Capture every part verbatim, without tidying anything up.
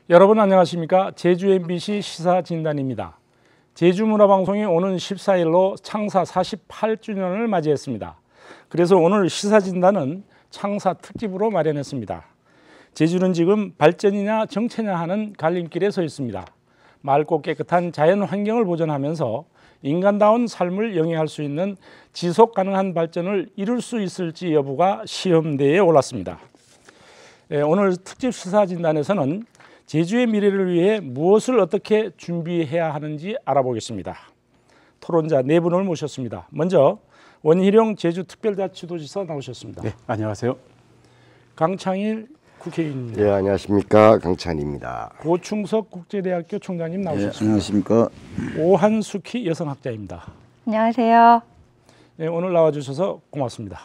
여러분 안녕하십니까? 제주 엠비씨 시사진단입니다. 제주문화방송이 오는 십사 일로 창사 사십팔 주년을 맞이했습니다. 그래서 오늘 시사진단은 창사 특집으로 마련했습니다. 제주는 지금 발전이냐 정체냐 하는 갈림길에 서 있습니다. 맑고 깨끗한 자연 환경을 보존하면서 인간다운 삶을 영위할 수 있는 지속 가능한 발전을 이룰 수 있을지 여부가 시험대에 올랐습니다. 예, 오늘 특집 시사진단에서는 제주의 미래를 위해 무엇을 어떻게 준비해야 하는지 알아보겠습니다. 토론자 네 분을 모셨습니다. 먼저 원희룡 제주특별자치도지사 나오셨습니다. 네, 안녕하세요. 강창일 국회의원입니다. 네, 안녕하십니까. 강찬입니다. 고충석 국제대학교 총장님 나오셨습니다. 네, 안녕하십니까. 오한숙희 여성학자입니다. 안녕하세요. 네, 오늘 나와주셔서 고맙습니다.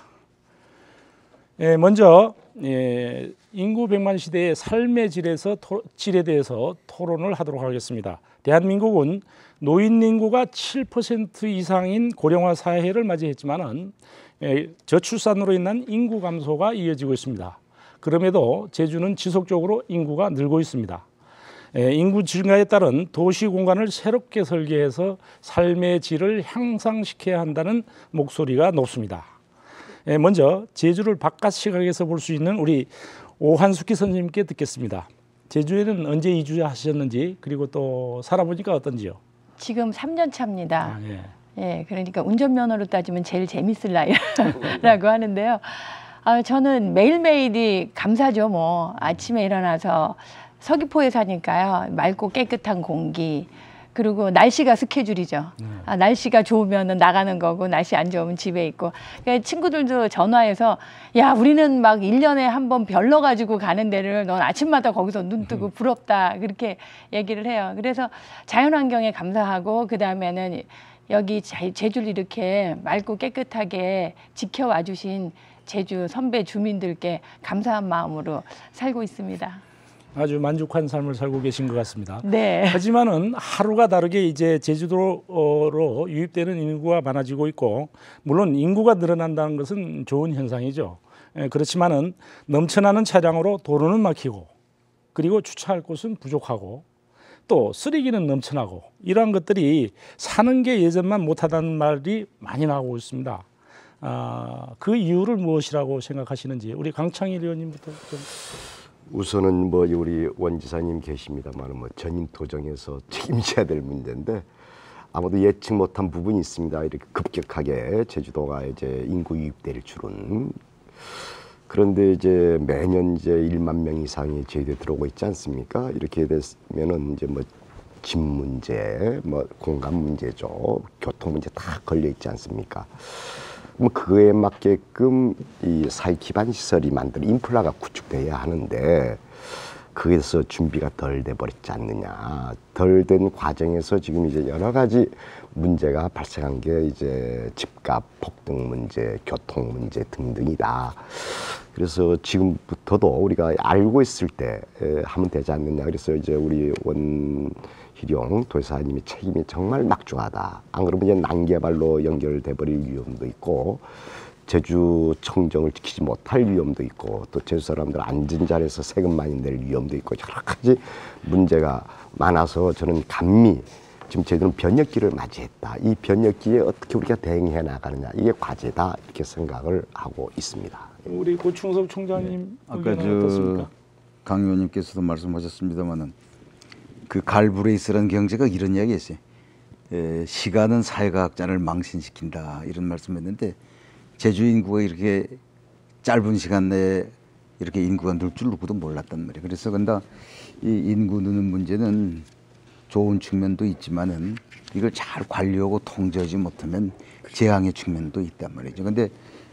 네, 먼저 예, 인구 백만 시대의 삶의 질에서 토, 질에 대해서 토론을 하도록 하겠습니다. 대한민국은 노인 인구가 칠 퍼센트 이상인 고령화 사회를 맞이했지만은 예, 저출산으로 인한 인구 감소가 이어지고 있습니다. 그럼에도 제주는 지속적으로 인구가 늘고 있습니다. 예, 인구 증가에 따른 도시 공간을 새롭게 설계해서 삶의 질을 향상시켜야 한다는 목소리가 높습니다. 예, 먼저 제주를 바깥 시각에서 볼 수 있는 우리 오한숙희 선생님께 듣겠습니다. 제주에는 언제 이주하셨는지 그리고 또 살아보니까 어떤지요? 지금 삼 년 차입니다. 아, 예. 예, 그러니까 운전면허로 따지면 제일 재밌을 나이라고 하는데요. 아, 저는 매일매일이 감사죠. 뭐 아침에 일어나서 서귀포에 사니까요. 맑고 깨끗한 공기, 그리고 날씨가 스케줄이죠. 아, 날씨가 좋으면 나가는 거고 날씨 안 좋으면 집에 있고. 그러니까 친구들도 전화해서 야, 우리는 막 일 년에 한 번 별러 가지고 가는 데를 넌 아침마다 거기서 눈 뜨고 부럽다 그렇게 얘기를 해요. 그래서 자연환경에 감사하고 그다음에는 여기 제주를 이렇게 맑고 깨끗하게 지켜와 주신 제주 선배 주민들께 감사한 마음으로 살고 있습니다. 아주 만족한 삶을 살고 계신 것 같습니다. 네. 하지만은 하루가 다르게 이제 제주도로 유입되는 인구가 많아지고 있고, 물론 인구가 늘어난다는 것은 좋은 현상이죠. 예, 그렇지만은 넘쳐나는 차량으로 도로는 막히고, 그리고 주차할 곳은 부족하고, 또 쓰레기는 넘쳐나고, 이러한 것들이 사는 게 예전만 못하다는 말이 많이 나오고 있습니다. 아, 그 이유를 무엇이라고 생각하시는지 우리 강창일 의원님부터 좀. 우선은 뭐 우리 원 지사님 계십니다만 뭐 전임 도정에서 책임져야 될 문제인데 아무도 예측 못한 부분이 있습니다. 이렇게 급격하게 제주도가 이제 인구 유입될 줄은. 그런데 이제 매년 이제 일만 명 이상이 제주도에 들어오고 있지 않습니까? 이렇게 됐으면은 이제 뭐 집 문제, 뭐 공간 문제죠, 교통 문제 다 걸려 있지 않습니까? 뭐 그에 맞게끔 이 사회 기반 시설이 만들 인프라가 구축돼야 하는데 그래서 준비가 덜 돼 버렸지 않느냐. 덜 된 과정에서 지금 이제 여러 가지 문제가 발생한 게 이제 집값 폭등 문제, 교통 문제 등등이다. 그래서 지금부터도 우리가 알고 있을 때 하면 되지 않느냐. 그래서 이제 우리 원희룡 도지사님의 책임이 정말 막중하다. 안 그러면 이제 난개발로 연결돼 버릴 위험도 있고 제주 청정을 지키지 못할 위험도 있고 또 제주 사람들 앉은 자리에서 세금 많이 낼 위험도 있고 여러 가지 문제가 많아서 저는 감히 지금 제주는 변혁기를 맞이했다. 이 변혁기에 어떻게 우리가 대응해 나가느냐 이게 과제다 이렇게 생각을 하고 있습니다. 우리 고충석 총장님 네. 아까 의견은 어떻습니까? 강 의원님께서도 말씀하셨습니다만은 그 갈브레이스라는 경제가 이런 이야기했어요. 에, 시간은 사회과학자를 망신시킨다 이런 말씀했는데 제주 인구가 이렇게 짧은 시간 내에 이렇게 인구가 늘 줄 누구도 몰랐단 말이에요. 그래서 근데 이 인구 느는 문제는 좋은 측면도 있지만은 이걸 잘 관리하고 통제하지 못하면 재앙의 측면도 있단 말이죠. 근데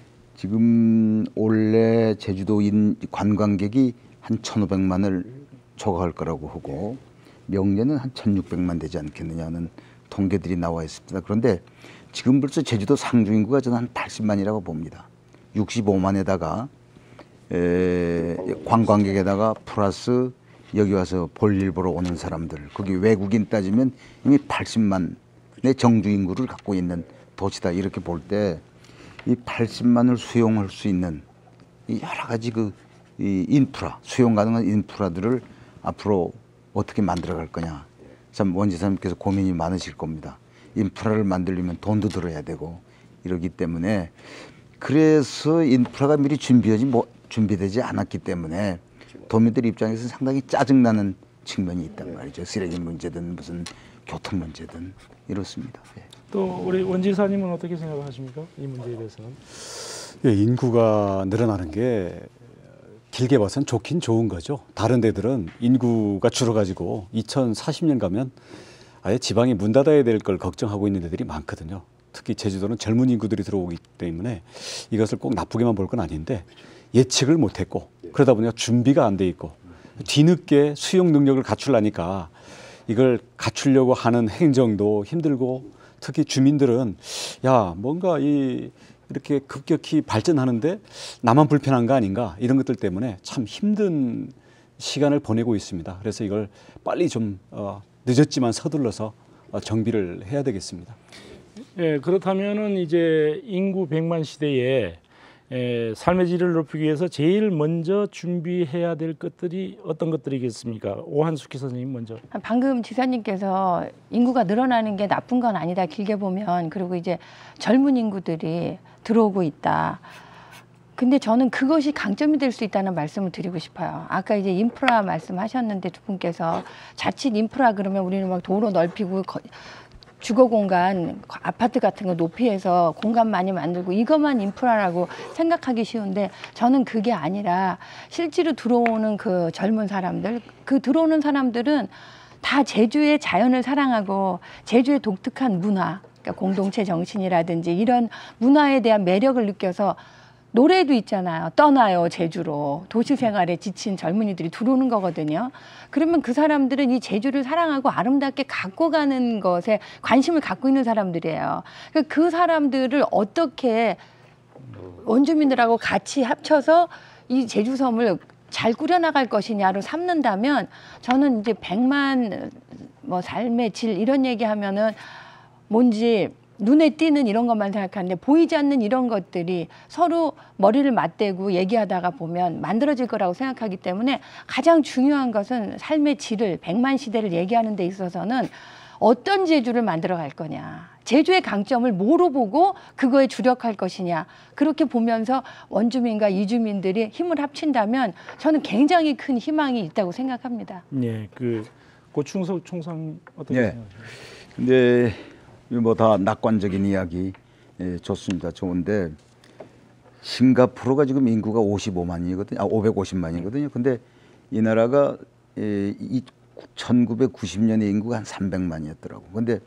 지금 올해 제주도인 관광객이 한 천오백만을 초과할 거라고 하고 명년은 한 천육백만 되지 않겠느냐는 통계들이 나와 있습니다. 그런데 지금 벌써 제주도 상주 인구가 저는 한 팔십만이라고 봅니다. 육십오만에다가 에, 관광객에다가 플러스 여기 와서 볼일 보러 오는 사람들, 거기 외국인 따지면 이미 팔십만의 정주 인구를 갖고 있는 도시다. 이렇게 볼 때 이 팔십만을 수용할 수 있는 이 여러 가지 그 이 인프라, 수용 가능한 인프라들을 앞으로 어떻게 만들어갈 거냐. 참 원지사님께서 고민이 많으실 겁니다. 인프라를 만들려면 돈도 들어야 되고 이러기 때문에 그래서 인프라가 미리 준비하지 뭐 준비되지 않았기 때문에 도민들 입장에서 상당히 짜증나는 측면이 있단 말이죠. 쓰레기 문제든 무슨 교통 문제든 이렇습니다. 예. 또 우리 원지사님은 어떻게 생각하십니까? 이 문제에 대해서는? 예, 인구가 늘어나는 게 길게 봐서는 좋긴 좋은 거죠. 다른 데들은 인구가 줄어가지고 이천사십 년 가면 아예 지방이 문 닫아야 될 걸 걱정하고 있는 데들이 많거든요. 특히 제주도는 젊은 인구들이 들어오기 때문에 이것을 꼭 나쁘게만 볼 건 아닌데 예측을 못했고 그러다 보니까 준비가 안 돼 있고 뒤늦게 수용 능력을 갖추려니까 이걸 갖추려고 하는 행정도 힘들고 특히 주민들은 야 뭔가 이 이렇게 급격히 발전하는데 나만 불편한 거 아닌가 이런 것들 때문에 참 힘든 시간을 보내고 있습니다. 그래서 이걸 빨리 좀 어, 늦었지만 서둘러서 어, 정비를 해야 되겠습니다. 예, 그렇다면은 이제 인구 백만 시대에 에, 삶의 질을 높이기 위해서 제일 먼저 준비해야 될 것들이 어떤 것들이겠습니까? 오한숙희 선생님 먼저. 방금 지사님께서 인구가 늘어나는 게 나쁜 건 아니다. 길게 보면. 그리고 이제 젊은 인구들이 들어오고 있다. 근데 저는 그것이 강점이 될 수 있다는 말씀을 드리고 싶어요. 아까 이제 인프라 말씀하셨는데 두 분께서 자칫 인프라 그러면 우리는 막 도로 넓히고 거, 주거 공간, 아파트 같은 거 높이해서 공간 많이 만들고 이것만 인프라라고 생각하기 쉬운데 저는 그게 아니라 실제로 들어오는 그 젊은 사람들, 그 들어오는 사람들은 다 제주의 자연을 사랑하고 제주의 독특한 문화, 그러니까 공동체 정신이라든지 이런 문화에 대한 매력을 느껴서 노래도 있잖아요. 떠나요 제주로. 도시 생활에 지친 젊은이들이 들어오는 거거든요. 그러면 그 사람들은 이 제주를 사랑하고 아름답게 갖고 가는 것에 관심을 갖고 있는 사람들이에요. 그러니까 그 사람들을 어떻게 원주민들하고 같이 합쳐서 이 제주섬을 잘 꾸려나갈 것이냐로 삼는다면 저는 이제 백만 뭐 삶의 질 이런 얘기하면은 뭔지 눈에 띄는 이런 것만 생각하는데 보이지 않는 이런 것들이 서로 머리를 맞대고 얘기하다가 보면 만들어질 거라고 생각하기 때문에 가장 중요한 것은 삶의 질을 백만 시대를 얘기하는 데 있어서는 어떤 제주를 만들어 갈 거냐. 제주의 강점을 뭐로 보고 그거에 주력할 것이냐. 그렇게 보면서 원주민과 이주민들이 힘을 합친다면 저는 굉장히 큰 희망이 있다고 생각합니다. 예, 그 고충석 총상 어떻게 예. 생각하십니까? 근데 뭐 다 낙관적인 이야기 예, 좋습니다. 좋은데 싱가포르가 지금 인구가 오십오만이거든요. 아, 오백오십만이거든요. 근데 이 나라가 예, 이 천구백구십 년에 인구가 한 삼백만이었더라고. 근데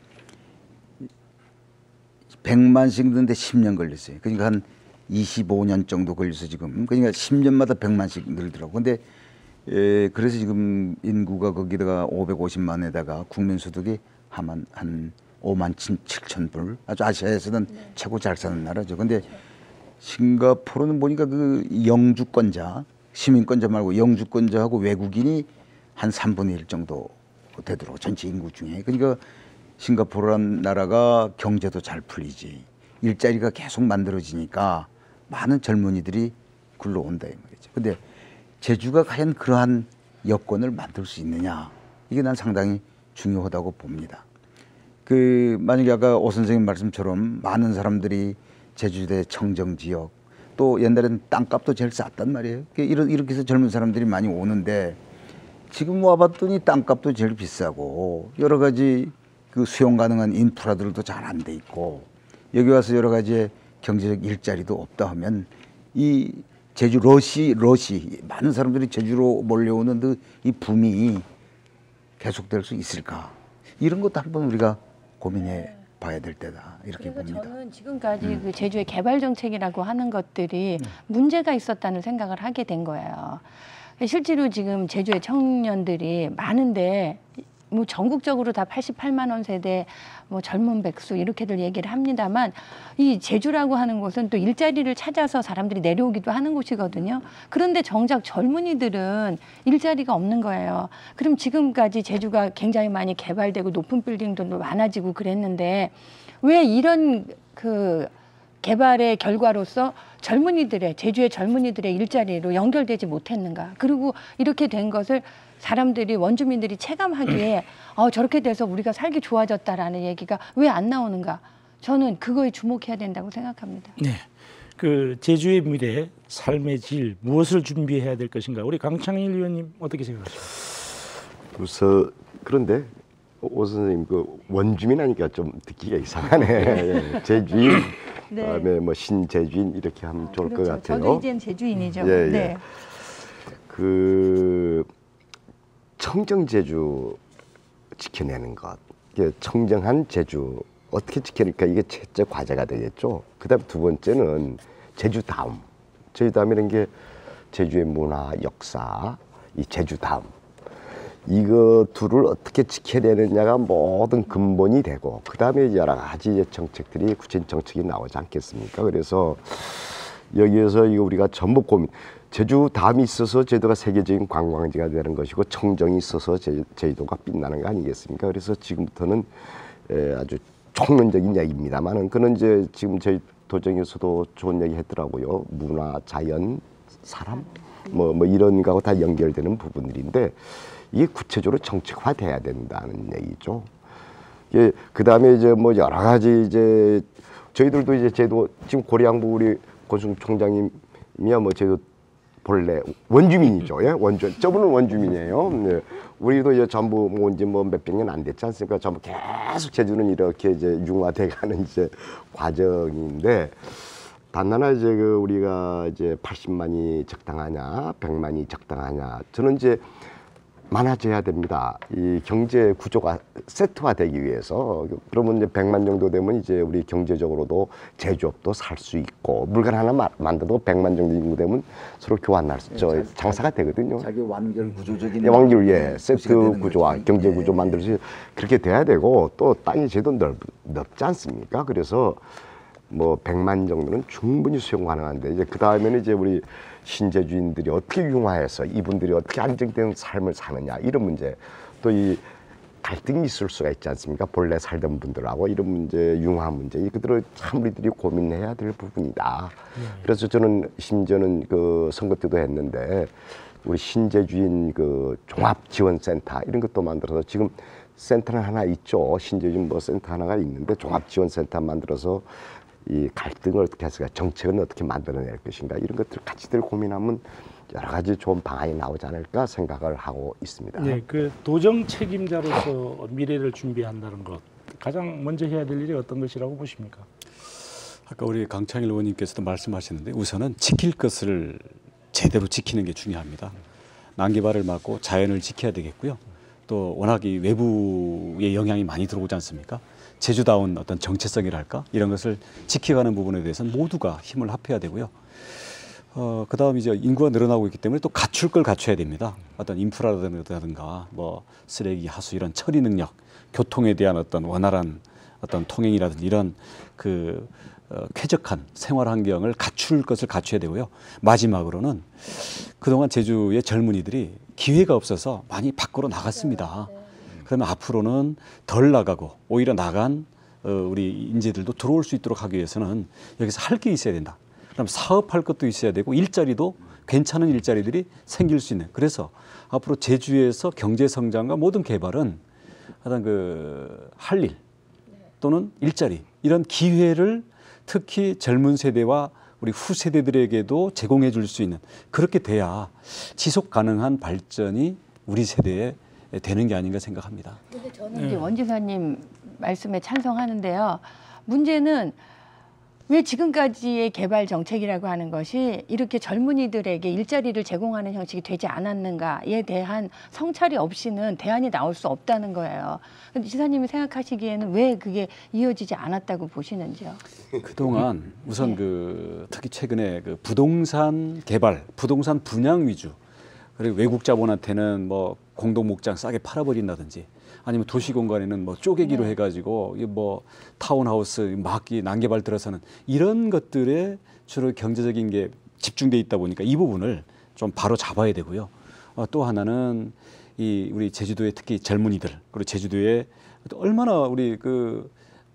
백만씩 넣는데 십 년 걸렸어요. 그러니까 한 이십오 년 정도 걸려서 지금 그러니까 십 년마다 백만씩 늘더라고. 근데 예, 그래서 지금 인구가 거기다가 오백오십만에다가 국민 소득이 한, 한 오만 칠천 불. 아주 아시아에서는 네. 최고 잘 사는 나라죠. 근데 그렇죠. 싱가포르는 보니까 그 영주권자, 시민권자 말고 영주권자하고 외국인이 한 삼분의 일 정도 되도록 전체 인구 중에. 그러니까 싱가포르란 나라가 경제도 잘 풀리지. 일자리가 계속 만들어지니까 많은 젊은이들이 굴러온다 이 말이죠. 근데 제주가 과연 그러한 여건을 만들 수 있느냐. 이게 난 상당히 중요하다고 봅니다. 그 만약에 아까 오 선생님 말씀처럼 많은 사람들이 제주도의 청정지역 또 옛날에는 땅값도 제일 쌌단 말이에요. 이렇게 해서 젊은 사람들이 많이 오는데 지금 와봤더니 땅값도 제일 비싸고 여러 가지 그 수용 가능한 인프라들도 잘 안 돼 있고 여기 와서 여러 가지 경제적 일자리도 없다 하면 이 제주 러시 러시 많은 사람들이 제주로 몰려오는 그 이 붐이 계속될 수 있을까? 이런 것도 한번 우리가 고민해 봐야 될 때다 이렇게 그래서 봅니다. 저는 지금까지 음. 그 제주의 개발 정책이라고 하는 것들이 음. 문제가 있었다는 생각을 하게 된 거예요. 실제로 지금 제주의 청년들이 많은데 뭐 전국적으로 다 팔십팔만 원 세대, 뭐 젊은 백수 이렇게들 얘기를 합니다만 이 제주라고 하는 곳은 또 일자리를 찾아서 사람들이 내려오기도 하는 곳이거든요. 그런데 정작 젊은이들은 일자리가 없는 거예요. 그럼 지금까지 제주가 굉장히 많이 개발되고 높은 빌딩도 많아지고 그랬는데 왜 이런 그 개발의 결과로서 젊은이들의 제주의 젊은이들의 일자리로 연결되지 못했는가. 그리고 이렇게 된 것을 사람들이 원주민들이 체감하기에 어, 저렇게 돼서 우리가 살기 좋아졌다라는 얘기가 왜 안 나오는가. 저는 그거에 주목해야 된다고 생각합니다. 네, 그 제주의 미래, 삶의 질 무엇을 준비해야 될 것인가. 우리 강창일 의원님 어떻게 생각하십니까? 그래서 그런데 오 선생님 그 원주민 하니까 좀 듣기가 이상하네. 예, 제주인, 네. 그다음에 뭐 신제주인 이렇게 하면 아, 좋을 그렇죠. 것 같아요. 저도 이제는 제주인이죠. 예, 예. 네. 그 청정 제주 지켜내는 것, 이게 청정한 제주 어떻게 지켜낼까 이게 첫째 과제가 되겠죠. 그다음 두 번째는 제주다움. 제주다움이라는 게 제주의 문화, 역사, 이 제주다움. 이거 둘을 어떻게 지켜내느냐가 모든 근본이 되고 그 다음에 여러 가지 정책들이 구체적인 정책이 나오지 않겠습니까? 그래서 여기에서 이거 우리가 전부 고민. 제주 다음이 있어서 제주도가 세계적인 관광지가 되는 것이고 청정이 있어서 제, 제주도가 빛나는 거 아니겠습니까? 그래서 지금부터는 에, 아주 총론적인 얘기입니다만은 그는 이제 지금 저희 도정에서도 좋은 얘기 했더라고요. 문화, 자연, 사람 뭐, 뭐 이런 거하고 다 연결되는 부분들인데 이게 구체적으로 정책화돼야 된다는 얘기죠. 예, 그 다음에 이제 뭐 여러 가지 이제 저희들도 이제 제도 지금 고려양부 우리 권순 총장님이야 뭐 제도 본래 원주민이죠. 예, 원주. 저분은 원주민이에요. 네. 우리도 이제 전부 뭐 이제 뭐 몇백 년 안 됐지 않습니까? 전부 계속 제주는 이렇게 이제 융화돼가는 이제 과정인데. 단 하나 이제 그 우리가 이제 팔십만이 적당하냐, 백만이 적당하냐. 저는 이제 많아져야 됩니다. 이 경제 구조가 세트화되기 위해서. 그러면 이제 백만 정도 되면 이제 우리 경제적으로도 제조업도 살 수 있고 물건 하나 마, 만들어도 백만 정도 인구 되면 서로 교환할 수, 저 네, 장사가 되거든요. 자기 완결 구조적인 예, 완결 예, 세트 구조와 거죠. 경제 예. 구조 만들어서 그렇게 돼야 되고 또 땅이 제도 넓, 넓지 않습니까? 그래서 뭐 백만 정도는 충분히 수용 가능한데 이제 그 다음에는 이제 우리 신제주인들이 어떻게 융화해서 이분들이 어떻게 안정된 삶을 사느냐 이런 문제 또 이 갈등이 있을 수가 있지 않습니까? 본래 살던 분들하고 이런 문제 융화 문제 이것들을 참 우리들이 고민해야 될 부분이다. 네. 그래서 저는 심지어는 그 선거 때도 했는데 우리 신제주인 그 종합지원센터 이런 것도 만들어서 지금 센터는 하나 있죠. 신제주인 뭐 센터 하나가 있는데 종합지원센터 만들어서 이 갈등을 어떻게 해서 정책은 어떻게 만들어낼 것인가 이런 것들을 같이들 고민하면 여러 가지 좋은 방안이 나오지 않을까 생각을 하고 있습니다. 네, 그 도정 책임자로서 미래를 준비한다는 것 가장 먼저 해야 될 일이 어떤 것이라고 보십니까? 아까 우리 강창일 의원님께서도 말씀하셨는데 우선은 지킬 것을 제대로 지키는 게 중요합니다. 난개발을 막고 자연을 지켜야 되겠고요. 또 워낙 이 외부의 영향이 많이 들어오지 않습니까? 제주다운 어떤 정체성이랄까 이런 것을 지켜가는 부분에 대해서는 모두가 힘을 합해야 되고요. 어, 그 다음 이제 인구가 늘어나고 있기 때문에 또 갖출 걸 갖춰야 됩니다. 어떤 인프라라든가 뭐 쓰레기, 하수 이런 처리 능력, 교통에 대한 어떤 원활한 어떤 통행이라든지 이런 그 어, 쾌적한 생활 환경을 갖출 것을 갖춰야 되고요. 마지막으로는 그동안 제주의 젊은이들이 기회가 없어서 많이 밖으로 나갔습니다. 그러면 앞으로는 덜 나가고 오히려 나간 어, 우리 인재들도 들어올 수 있도록 하기 위해서는 여기서 할 게 있어야 된다. 그럼 사업할 것도 있어야 되고 일자리도 괜찮은 일자리들이 생길 수 있는. 그래서 앞으로 제주에서 경제 성장과 모든 개발은 어떤 그 할 일 또는 일자리 이런 기회를 특히 젊은 세대와 우리 후세대들에게도 제공해 줄 수 있는 그렇게 돼야 지속 가능한 발전이 우리 세대에 되는 게 아닌가 생각합니다. 근데 저는 이제 원지사님 말씀에 찬성하는데요. 문제는 왜 지금까지의 개발 정책이라고 하는 것이 이렇게 젊은이들에게 일자리를 제공하는 형식이 되지 않았는가에 대한 성찰이 없이는 대안이 나올 수 없다는 거예요. 근데 지사님이 생각하시기에는 왜 그게 이어지지 않았다고 보시는지요? 그동안 우선 네. 그 특히 최근에 그 부동산 개발, 부동산 분양 위주 그리고 외국 자본한테는 뭐 공동 목장 싸게 팔아버린다든지 아니면 도시 공간에는 뭐 쪼개기로 네. 해가지고 뭐 타운하우스 막기 난개발 들어서는 이런 것들에 주로 경제적인 게 집중돼 있다 보니까 이 부분을 좀 바로 잡아야 되고요. 어, 또 하나는 이 우리 제주도의 특히 젊은이들 그리고 제주도에 얼마나 우리 그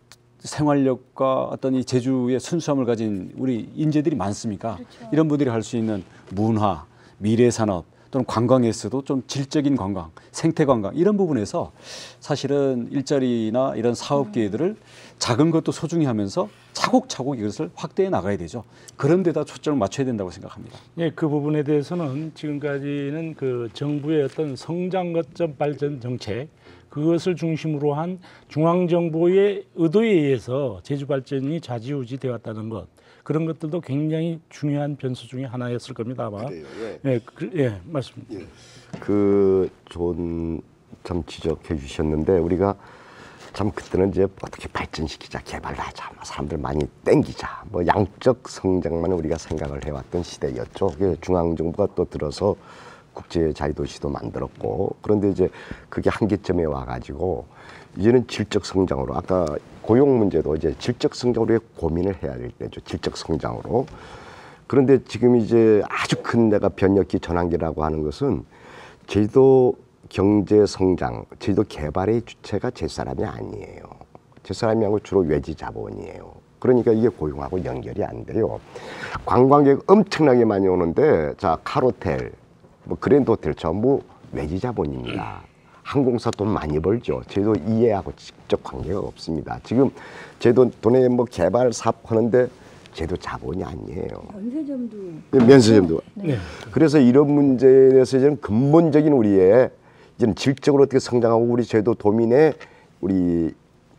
생활력과 어떤 이 제주의 순수함을 가진 우리 인재들이 많습니까? 그렇죠. 이런 분들이 할 수 있는 문화, 미래 산업 또는 관광에서도 좀 질적인 관광, 생태 관광 이런 부분에서 사실은 일자리나 이런 사업 기회들을 작은 것도 소중히 하면서 차곡차곡 이것을 확대해 나가야 되죠. 그런 데다 초점을 맞춰야 된다고 생각합니다. 예, 그 부분에 대해서는 지금까지는 그 정부의 어떤 성장 거점 발전 정책 그것을 중심으로 한 중앙정부의 의도에 의해서 제주 발전이 좌지우지 되어 왔다는 것 그런 것들도 굉장히 중요한 변수 중에 하나였을 겁니다 아마. 그래요, 예. 예, 그, 예 말씀. 예. 그 좋은 점 지적해 주셨는데 우리가 참 그때는 이제 어떻게 발전시키자, 개발하자, 뭐 사람들 많이 땡기자, 뭐 양적 성장만 우리가 생각을 해왔던 시대였죠. 중앙정부가 또 들어서 국제 자유도시도 만들었고 그런데 이제 그게 한계점에 와가지고 이제는 질적 성장으로 아까 고용 문제도 이제 질적 성장으로 고민을 해야 될 때죠. 질적 성장으로. 그런데 지금 이제 아주 큰 내가 변혁기 전환기라고 하는 것은 제주도 경제 성장, 제주도 개발의 주체가 제사람이 아니에요. 제사람이 하고 주로 외지 자본이에요. 그러니까 이게 고용하고 연결이 안 돼요. 관광객 엄청나게 많이 오는데 자 카로텔, 뭐 그랜드 호텔 전부 외지 자본입니다. 항공사 돈 많이 벌죠. 제도 이해하고 직접 관계가 없습니다. 지금 제도 돈에 뭐 개발 사업하는데 제도 자본이 아니에요. 면세점도. 면세점도. 네. 그래서 이런 문제에 대해서 이제는 근본적인 우리의 이제는 질적으로 어떻게 성장하고 우리 제도 도민의 우리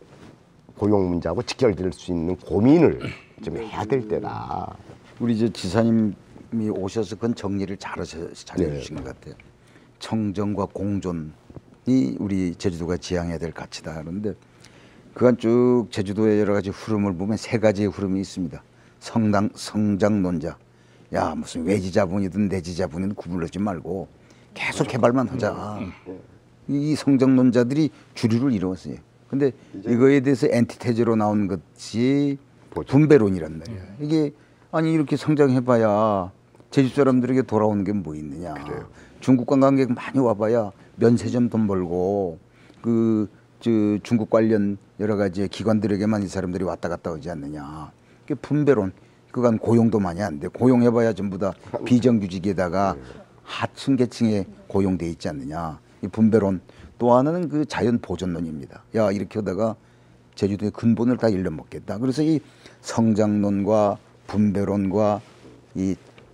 고용 문제하고 직결될 수 있는 고민을 좀 해야 될 때다. 우리 이제 지사님이 오셔서 그건 정리를 잘하셔 잘해주신 것 같아요. 청정과 공존이 우리 제주도가 지향해야 될 가치다 하는데 그간 쭉 제주도의 여러 가지 흐름을 보면 세 가지의 흐름이 있습니다. 성장 성장론자, 야 무슨 외지 자본이든 내지 자본이든 구분하지 말고 계속 개발만 하자. 이 성장론자들이 주류를 이루었어요. 근데 이거에 대해서 엔티테제로 나온 것이 분배론이란 말이야. 이게 아니 이렇게 성장해봐야 제주 사람들에게 돌아오는 게 뭐 있느냐. 그래요. 중국 관광객 많이 와봐야 면세점 돈 벌고 그 저 중국 관련 여러 가지 기관들에게만 이 사람들이 왔다 갔다 오지 않느냐. 그 분배론. 그간 고용도 많이 안 돼. 고용해봐야 전부 다 비정규직에다가 하층 계층에 고용돼 있지 않느냐. 이 분배론. 또 하나는 그 자연 보존론입니다. 야 이렇게 하다가 제주도의 근본을 다 잃어먹겠다. 그래서 이 성장론과 분배론과 이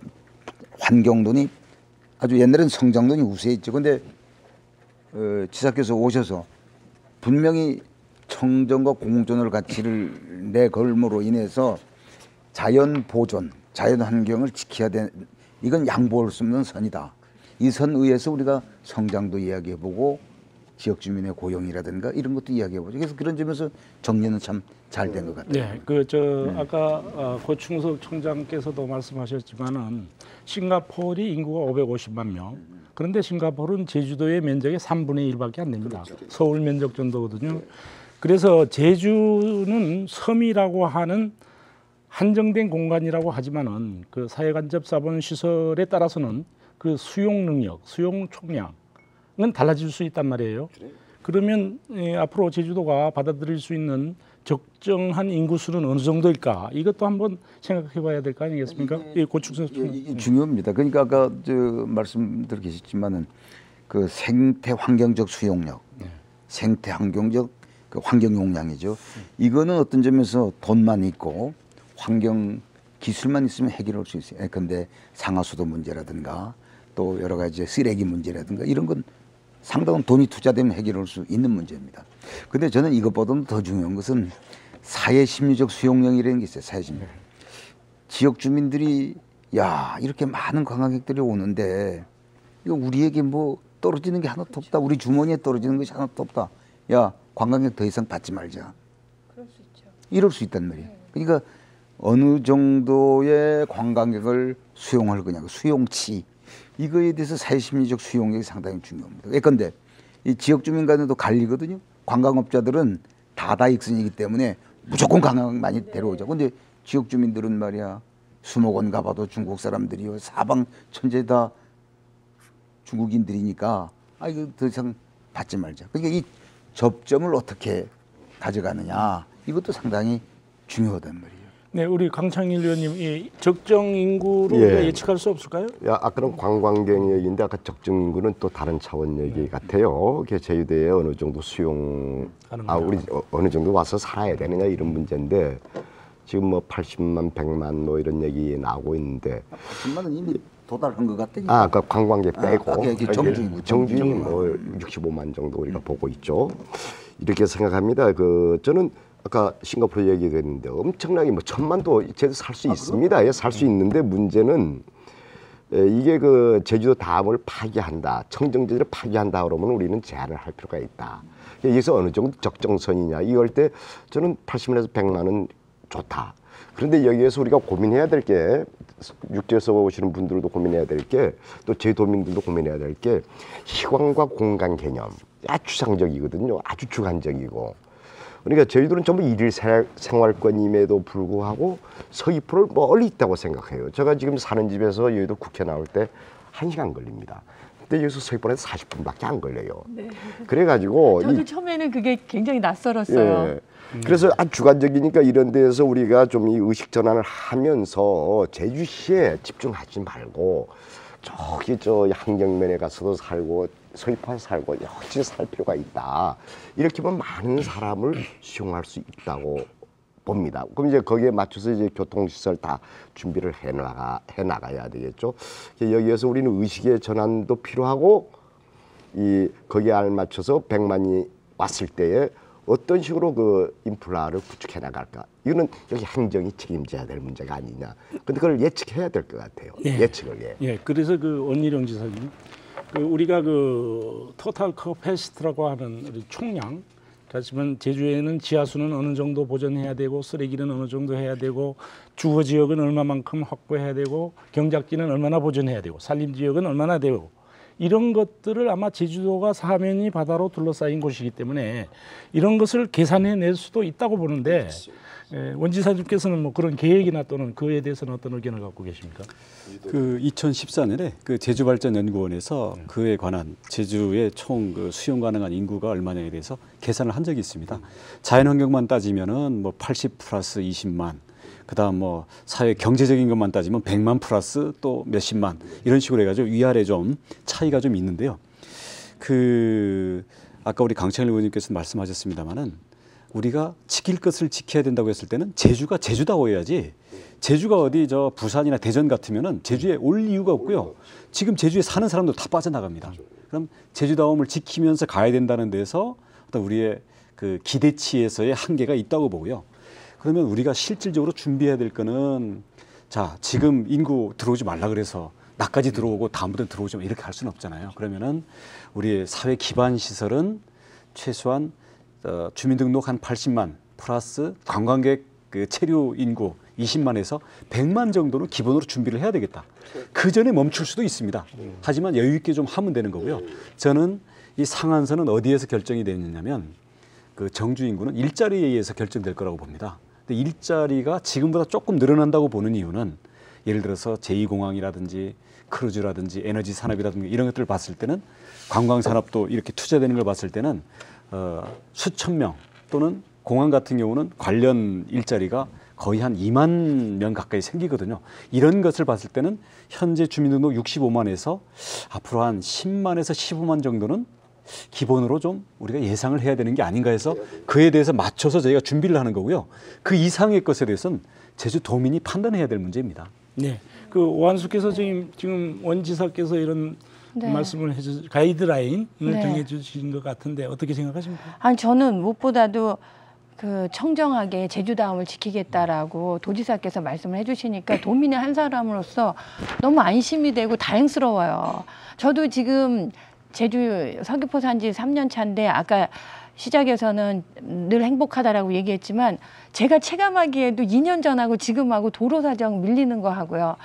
환경론이 아주 옛날엔 성장론이 우세했죠. 근데 어, 지사께서 오셔서 분명히 청정과 공존을 가치를 내걸음으로 인해서 자연 보존, 자연 환경을 지켜야 되는 이건 양보할 수 없는 선이다. 이 선 위에서 우리가 성장도 이야기해보고 지역 주민의 고용이라든가 이런 것도 이야기해보죠. 그래서 그런 점에서 정리는 참 잘 된 것 같아요. 네, 그 저 아까 어, 고충석 총장께서도 말씀하셨지만은 싱가포르이 인구가 오백오십만 명. 그런데 싱가포르는 제주도의 면적의 삼분의 일밖에 안 됩니다. 서울 면적 정도거든요. 그래서 제주는 섬이라고 하는 한정된 공간이라고 하지만은 그 사회간접 자본 시설에 따라서는 그 수용 능력, 수용 총량은 달라질 수 있단 말이에요. 그러면 예, 앞으로 제주도가 받아들일 수 있는 적정한 인구수는 어느 정도일까? 이것도 한번 생각해봐야 될 거 아니겠습니까? 예, 고충석 이게, 이게 중요합니다. 그러니까 아까 저 말씀들 계셨지만은 그 생태 환경적 수용력, 네. 생태 환경적 그 환경 용량이죠. 이거는 어떤 점에서 돈만 있고 환경 기술만 있으면 해결할 수 있어요. 그런데 상하수도 문제라든가 또 여러 가지 쓰레기 문제라든가 이런 건 상당한 돈이 투자되면 해결할 수 있는 문제입니다. 근데 저는 이것보다도 더 중요한 것은 사회 심리적 수용력이라는 게 있어요. 사회 심리적. 지역 주민들이 야 이렇게 많은 관광객들이 오는데 이거 우리에게 뭐 떨어지는 게 하나도 없다. 우리 주머니에 떨어지는 것이 하나도 없다. 야 관광객 더 이상 받지 말자. 그럴 수 있죠. 이럴 수 있단 말이에요. 그러니까 어느 정도의 관광객을 수용할 거냐. 수용치. 이거에 대해서 사회심리적 수용력이 상당히 중요합니다. 예컨대 이 지역 주민 간에도 갈리거든요. 관광업자들은 다다익선이기 때문에 무조건 관광 많이 데려오죠. 근데 지역 주민들은 말이야 수목원 가봐도 중국 사람들이요. 사방 천재 다 중국인들이니까 아 이거 더 이상 받지 말자. 그러니까 이 접점을 어떻게 가져가느냐 이것도 상당히 중요하단 말이에요. 네, 우리 강창일 의원님, 이 적정 인구로 예. 우리가 예측할 수 없을까요? 야, 아까는 관광객 얘기인데 아까 적정 인구는 또 다른 차원 얘기 같아요. 이게 제주도에 어느 정도 수용, 아 우리 어, 어느 정도 와서 살아야 되느냐 이런 문제인데 지금 뭐 팔십만, 백만 뭐 이런 얘기 나오고 있는데 팔십만은 이미 도달한 것 같다니까. 아, 그 관광객 빼고 아, 아, 이게 정주인구, 정주인 뭐 육십오만 정도 우리가 보고 있죠. 이렇게 생각합니다. 그 저는 아까 싱가포르 얘기됐는데 엄청나게 뭐 천만도 제도 살 수 있습니다. 예, 살 수 있는데 문제는 에, 이게 그 제주도 다음을 파괴한다, 청정제를 파괴한다 그러면 우리는 제한을 할 필요가 있다. 여기서 어느 정도 적정선이냐 이럴 때 저는 팔십만에서 백만은 좋다. 그런데 여기에서 우리가 고민해야 될 게 육지에서 오시는 분들도 고민해야 될 게 또 제도민들도 고민해야 될 게 시간과 공간 개념 아주 추상적이거든요. 아주 주관적이고. 그러니까 저희들은 전부 일일 생활권임에도 불구하고 서귀포를 멀리 있다고 생각해요. 제가 지금 사는 집에서 여의도 국회 나올 때 한 시간 걸립니다. 근데 여기서 서귀포에서 사십 분밖에 안 걸려요. 네. 그래가지고 저도 이, 처음에는 그게 굉장히 낯설었어요. 예. 그래서 아주 주관적이니까 이런 데에서 우리가 좀 이 의식 전환을 하면서 제주시에 집중하지 말고 저기 저 환경면에 가서도 살고 서귀포에 살고 역시 살 필요가 있다. 이렇게 하면 많은 사람을 수용할 수 있다고 봅니다. 그럼 이제 거기에 맞춰서 이제 교통시설 다 준비를 해 나가 해 나가야 되겠죠. 여기에서 우리는 의식의 전환도 필요하고 이 거기에 알맞춰서 백만이 왔을 때에 어떤 식으로 그 인프라를 구축해 나갈까? 이거는 여기 행정이 책임져야 될 문제가 아니냐. 근데 그걸 예측해야 될 것 같아요. 예. 예측을 예. 예, 그래서 그 원희룡 지사님, 그 우리가 그 토탈 커패시티라고 하는 우리 총량, 하지만 제주에는 지하수는 어느 정도 보존해야 되고 쓰레기는 어느 정도 해야 되고 주거 지역은 얼마만큼 확보해야 되고 경작지는 얼마나 보존해야 되고 산림 지역은 얼마나 되고 이런 것들을 아마 제주도가 사면이 바다로 둘러싸인 곳이기 때문에 이런 것을 계산해낼 수도 있다고 보는데 예, 원지사님께서는 뭐 그런 계획이나 또는 그에 대해서는 어떤 의견을 갖고 계십니까? 그 이천십사 년에 그 제주발전연구원에서 그에 관한 제주의 총 그 수용 가능한 인구가 얼마냐에 대해서 계산을 한 적이 있습니다. 자연환경만 따지면은 뭐 팔십 플러스 이십만, 그다음 뭐 사회 경제적인 것만 따지면 백만 플러스 또 몇십만 이런 식으로 해가지고 위아래 좀 차이가 좀 있는데요. 그 아까 우리 강창일 의원님께서 말씀하셨습니다마는 우리가 지킬 것을 지켜야 된다고 했을 때는 제주가 제주다워야지. 제주가 어디 저 부산이나 대전 같으면은 제주에 올 이유가 없고요. 지금 제주에 사는 사람도 다 빠져나갑니다. 그럼 제주다움을 지키면서 가야 된다는 데서 어떤 우리의 그 기대치에서의 한계가 있다고 보고요. 그러면 우리가 실질적으로 준비해야 될 거는 자 지금 인구 들어오지 말라 그래서 나까지 들어오고 다음부터는 들어오지 마 이렇게 할 수는 없잖아요. 그러면은 우리의 사회 기반 시설은 최소한 어, 주민등록 한 팔십만 플러스 관광객 그 체류 인구 이십만에서 백만 정도는 기본으로 준비를 해야 되겠다. 그 전에 멈출 수도 있습니다. 하지만 여유 있게 좀 하면 되는 거고요. 저는 이 상한선은 어디에서 결정이 되느냐면 그 정주 인구는 일자리에 의해서 결정될 거라고 봅니다. 근데 일자리가 지금보다 조금 늘어난다고 보는 이유는 예를 들어서 제이 공항이라든지 크루즈라든지 에너지 산업이라든지 이런 것들을 봤을 때는 관광 산업도 이렇게 투자되는 걸 봤을 때는 어, 수천 명 또는 공항 같은 경우는 관련 일자리가 거의 한 이만 명 가까이 생기거든요. 이런 것을 봤을 때는 현재 주민등록 육십오만에서 앞으로 한 십만에서 십오만 정도는 기본으로 좀 우리가 예상을 해야 되는 게 아닌가 해서 그에 대해서 맞춰서 저희가 준비를 하는 거고요. 그 이상의 것에 대해서는 제주도민이 판단해야 될 문제입니다. 네, 그 오한수께서 지금 지금 원지사께서 이런 네. 말씀을 해주 가이드라인을 네. 정해주신 것 같은데 어떻게 생각하십니까? 아니 저는 무엇보다도 그 청정하게 제주다움을 지키겠다라고 도지사께서 말씀을 해주시니까 도민의 한 사람으로서 너무 안심이 되고 다행스러워요. 저도 지금 제주 서귀포 산지 삼 년 차인데 아까 시작에서는 늘 행복하다라고 얘기했지만 제가 체감하기에도 이 년 전하고 지금하고 도로 사정 밀리는 거 하고요.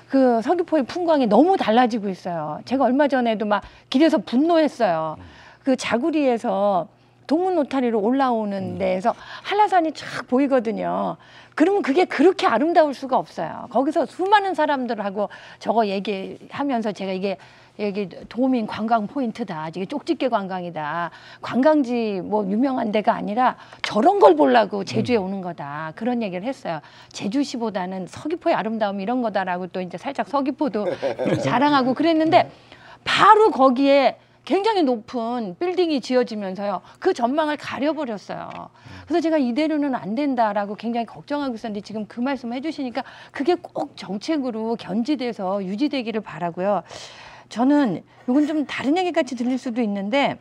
그 서귀포의 풍광이 너무 달라지고 있어요. 제가 얼마 전에도 막 길에서 분노했어요. 그 자구리에서 동문 노타리로 올라오는 데에서 한라산이 쫙 보이거든요. 그러면 그게 그렇게 아름다울 수가 없어요. 거기서 수많은 사람들하고 저거 얘기하면서 제가 이게 여기 도민 관광 포인트다. 이게 쪽집게 관광이다. 관광지 뭐 유명한 데가 아니라 저런 걸 보려고 제주에 오는 거다. 그런 얘기를 했어요. 제주시보다는 서귀포의 아름다움 이런 거다라고 또 이제 살짝 서귀포도 자랑하고 그랬는데 바로 거기에 굉장히 높은 빌딩이 지어지면서요. 그 전망을 가려버렸어요. 그래서 제가 이대로는 안 된다라고 굉장히 걱정하고 있었는데 지금 그 말씀을 해주시니까 그게 꼭 정책으로 견지돼서 유지되기를 바라고요. 저는 이건 좀 다른 얘기같이 들릴 수도 있는데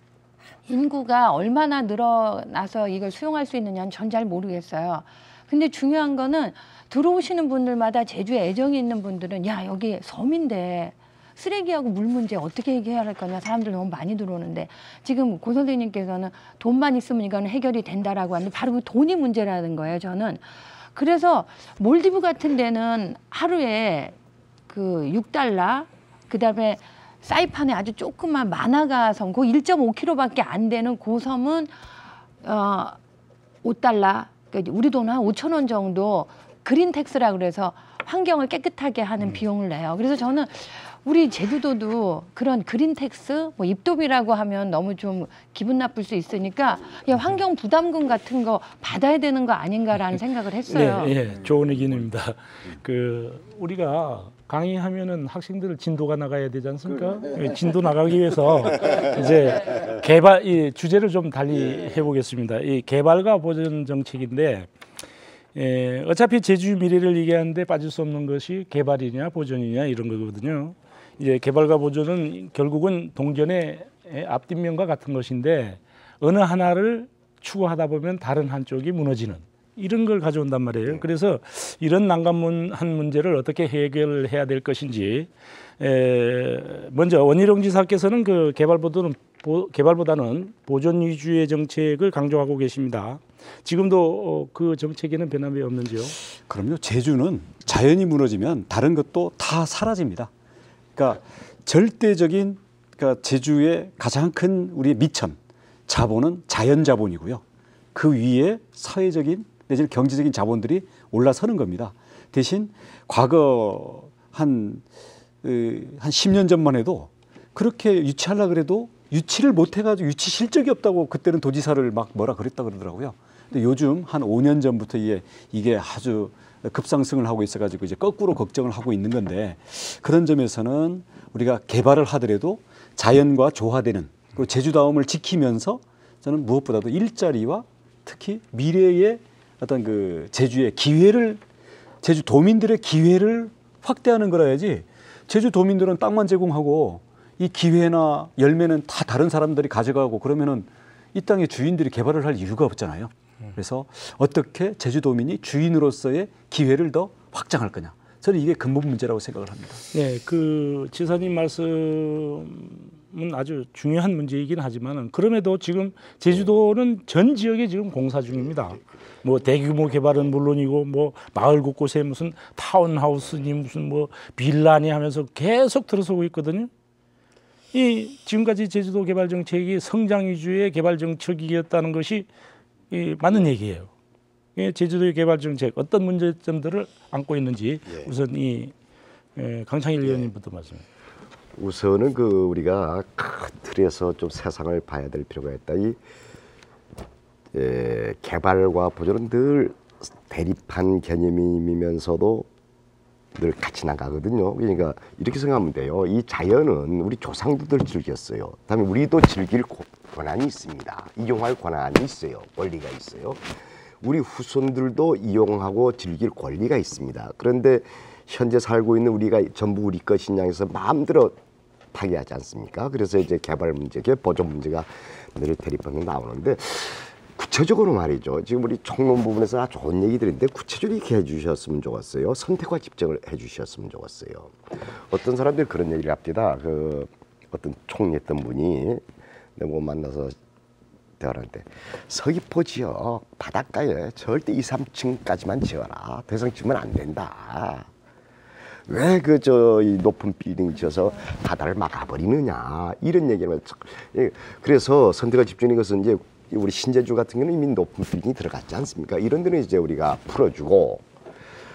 인구가 얼마나 늘어나서 이걸 수용할 수 있느냐는 전 잘 모르겠어요. 근데 중요한 거는 들어오시는 분들마다 제주에 애정이 있는 분들은 야 여기 섬인데 쓰레기하고 물 문제 어떻게 해결할 거냐. 사람들 너무 많이 들어오는데 지금 고 선생님께서는 돈만 있으면 이거는 해결이 된다라고 하는데 바로 그 돈이 문제라는 거예요. 저는. 그래서 몰디브 같은 데는 하루에 그 육 달러 그다음에 사이판에 아주 조그만 마나가 섬, 그 일 점 오 킬로미터밖에 안 되는 그 섬은 어, 오 달러, 그러니까 우리 돈 한 오천 원 정도 그린 텍스라 그래서 환경을 깨끗하게 하는 음. 비용을 내요. 그래서 저는 우리 제주도도 그런 그린 텍스, 뭐 입도비라고 하면 너무 좀 기분 나쁠 수 있으니까 야, 환경 부담금 같은 거 받아야 되는 거 아닌가라는 생각을 했어요. 네, 네, 좋은 의견입니다. 그 우리가 강의하면은 학생들 진도가 나가야 되지 않습니까? 네. 진도 나가기 위해서 이제 개발 이 주제를 좀 달리 해보겠습니다. 이 개발과 보전 정책인데. 예, 어차피 제주 미래를 얘기하는데 빠질 수 없는 것이 개발이냐 보존이냐 이런 거거든요. 이제 개발과 보존은 결국은 동전의 앞뒷면과 같은 것인데 어느 하나를 추구하다 보면 다른 한쪽이 무너지는 이런 걸 가져온단 말이에요. 그래서 이런 난감한 문제를 어떻게 해결해야 될 것인지 에, 먼저 원희룡 지사께서는 그 개발보다는, 개발보다는 보존 위주의 정책을 강조하고 계십니다. 지금도 그 정책에는 변함이 없는지요? 그럼요. 제주는 자연이 무너지면 다른 것도 다 사라집니다. 그러니까 절대적인 그러니까 제주의 가장 큰 우리의 미천 자본은 자연 자본이고요. 그 위에 사회적인 내지는 경제적인 자본들이 올라서는 겁니다. 대신 과거 한 한 십 년 전만 해도 그렇게 유치하려고 그래도 유치를 못 해가지고 유치 실적이 없다고 그때는 도지사를 막 뭐라 그랬다 그러더라고요. 근데 요즘 한 오 년 전부터 이게, 이게 아주 급상승을 하고 있어가지고 이제 거꾸로 걱정을 하고 있는 건데 그런 점에서는 우리가 개발을 하더라도 자연과 조화되는 그 제주다움을 지키면서 저는 무엇보다도 일자리와 특히 미래의 어떤 그 제주의 기회를 제주 도민들의 기회를 확대하는 거라야지 제주 도민들은 땅만 제공하고 이 기회나 열매는 다 다른 사람들이 가져가고 그러면은 이 땅의 주인들이 개발을 할 이유가 없잖아요. 그래서 어떻게 제주도민이 주인으로서의 기회를 더 확장할 거냐. 저는 이게 근본 문제라고 생각을 합니다. 네, 그 지사님 말씀은 아주 중요한 문제이긴 하지만 그럼에도 지금 제주도는 전 지역에 지금 공사 중입니다. 뭐 대규모 개발은 물론이고 뭐 마을 곳곳에 무슨 타운하우스니 무슨 뭐 빌라니 하면서 계속 들어서고 있거든요. 이 지금까지 제주도 개발 정책이 성장 위주의 개발 정책이었다는 것이 이 맞는 얘기예요. 예, 제주도의 개발 정책 어떤 문제점들을 안고 있는지 예. 우선 이 예, 강창일 의원님부터 예. 말씀해. 우선은 그 우리가 큰 틀에서 좀 세상을 봐야 될 필요가 있다. 이 예, 개발과 보존은 늘 대립한 개념이면서도 늘 같이 나가거든요. 그러니까 이렇게 생각하면 돼요. 이 자연은 우리 조상들도 즐겼어요. 그다음에 우리도 즐길 권한이 있습니다. 이용할 권한이 있어요. 권리가 있어요. 우리 후손들도 이용하고 즐길 권리가 있습니다. 그런데 현재 살고 있는 우리가 전부 우리 것인 양에서 마음대로 파괴하지 않습니까? 그래서 이제 개발 문제, 보존 문제가 늘 대립하는 나오는데 구체적으로 말이죠. 지금 우리 총론 부분에서 아주 좋은 얘기들인데 구체적으로 이렇게 해주셨으면 좋겠어요. 선택과 집중을 해주셨으면 좋겠어요. 어떤 사람들이 그런 얘기를 합니다. 그 어떤 총리했던 분이 내가 뭐 만나서 대화를 하는데 서귀포 지역 바닷가에 절대 이, 삼 층까지만 지어라. 더 이상 지으면 안 된다. 왜 그 저 이 높은 빌딩 지어서 바다를 막아버리느냐 이런 얘기를 하면 그래서 선택과 집중인 것은 이제 우리 신제주 같은 경우는 이미 높은 빌딩이 들어갔지 않습니까? 이런 데는 이제 우리가 풀어주고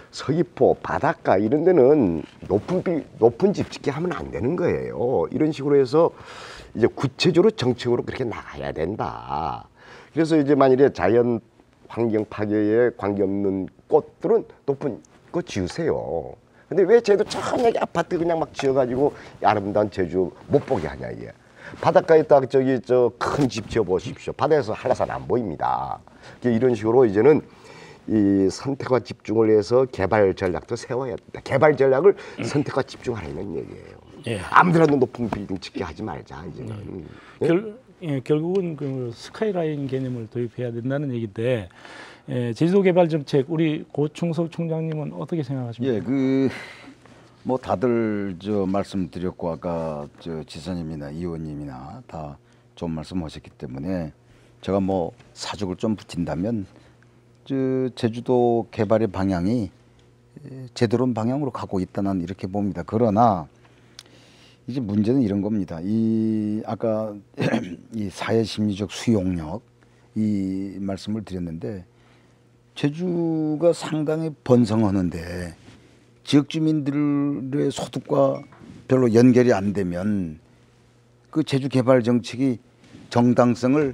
서귀포, 바닷가 이런 데는 높은 빌, 높은 집 짓게 하면 안 되는 거예요. 이런 식으로 해서 이제 구체적으로 정책으로 그렇게 나가야 된다. 그래서 이제 만일에 자연 환경 파괴에 관계없는 꽃들은 높은 거 지으세요. 근데 왜 쟤도 천하게 아파트 그냥 막 지어가지고 아름다운 제주 못 보게 하냐 이게. 바닷가에 딱 저기 저 큰 집 지어 보십시오. 바다에서 한라산 안 보입니다. 이런 식으로 이제는 이 선택과 집중을 해서 개발 전략도 세워야 된다. 개발 전략을 음. 선택과 집중하라는 얘기예요. 예. 아무데라도 높은 빌딩 짓게 하지 말자 이제는. 음. 예? 결, 예, 결국은 그 스카이라인 개념을 도입해야 된다는 얘기인데 예, 제주도 개발 정책 우리 고충석 총장님은 어떻게 생각하십니까? 예, 그 뭐 다들 저 말씀드렸고 아까 저 지사님이나 의원님이나 다 좋은 말씀하셨기 때문에 제가 뭐 사족을 좀 붙인다면 저 제주도 개발의 방향이 제대로 방향으로 가고 있다는 이렇게 봅니다. 그러나 이제 문제는 이런 겁니다. 이 아까 이 사회 심리적 수용력 이 말씀을 드렸는데 제주가 상당히 번성하는데 지역 주민들의 소득과 별로 연결이 안 되면 그 제주 개발 정책이 정당성을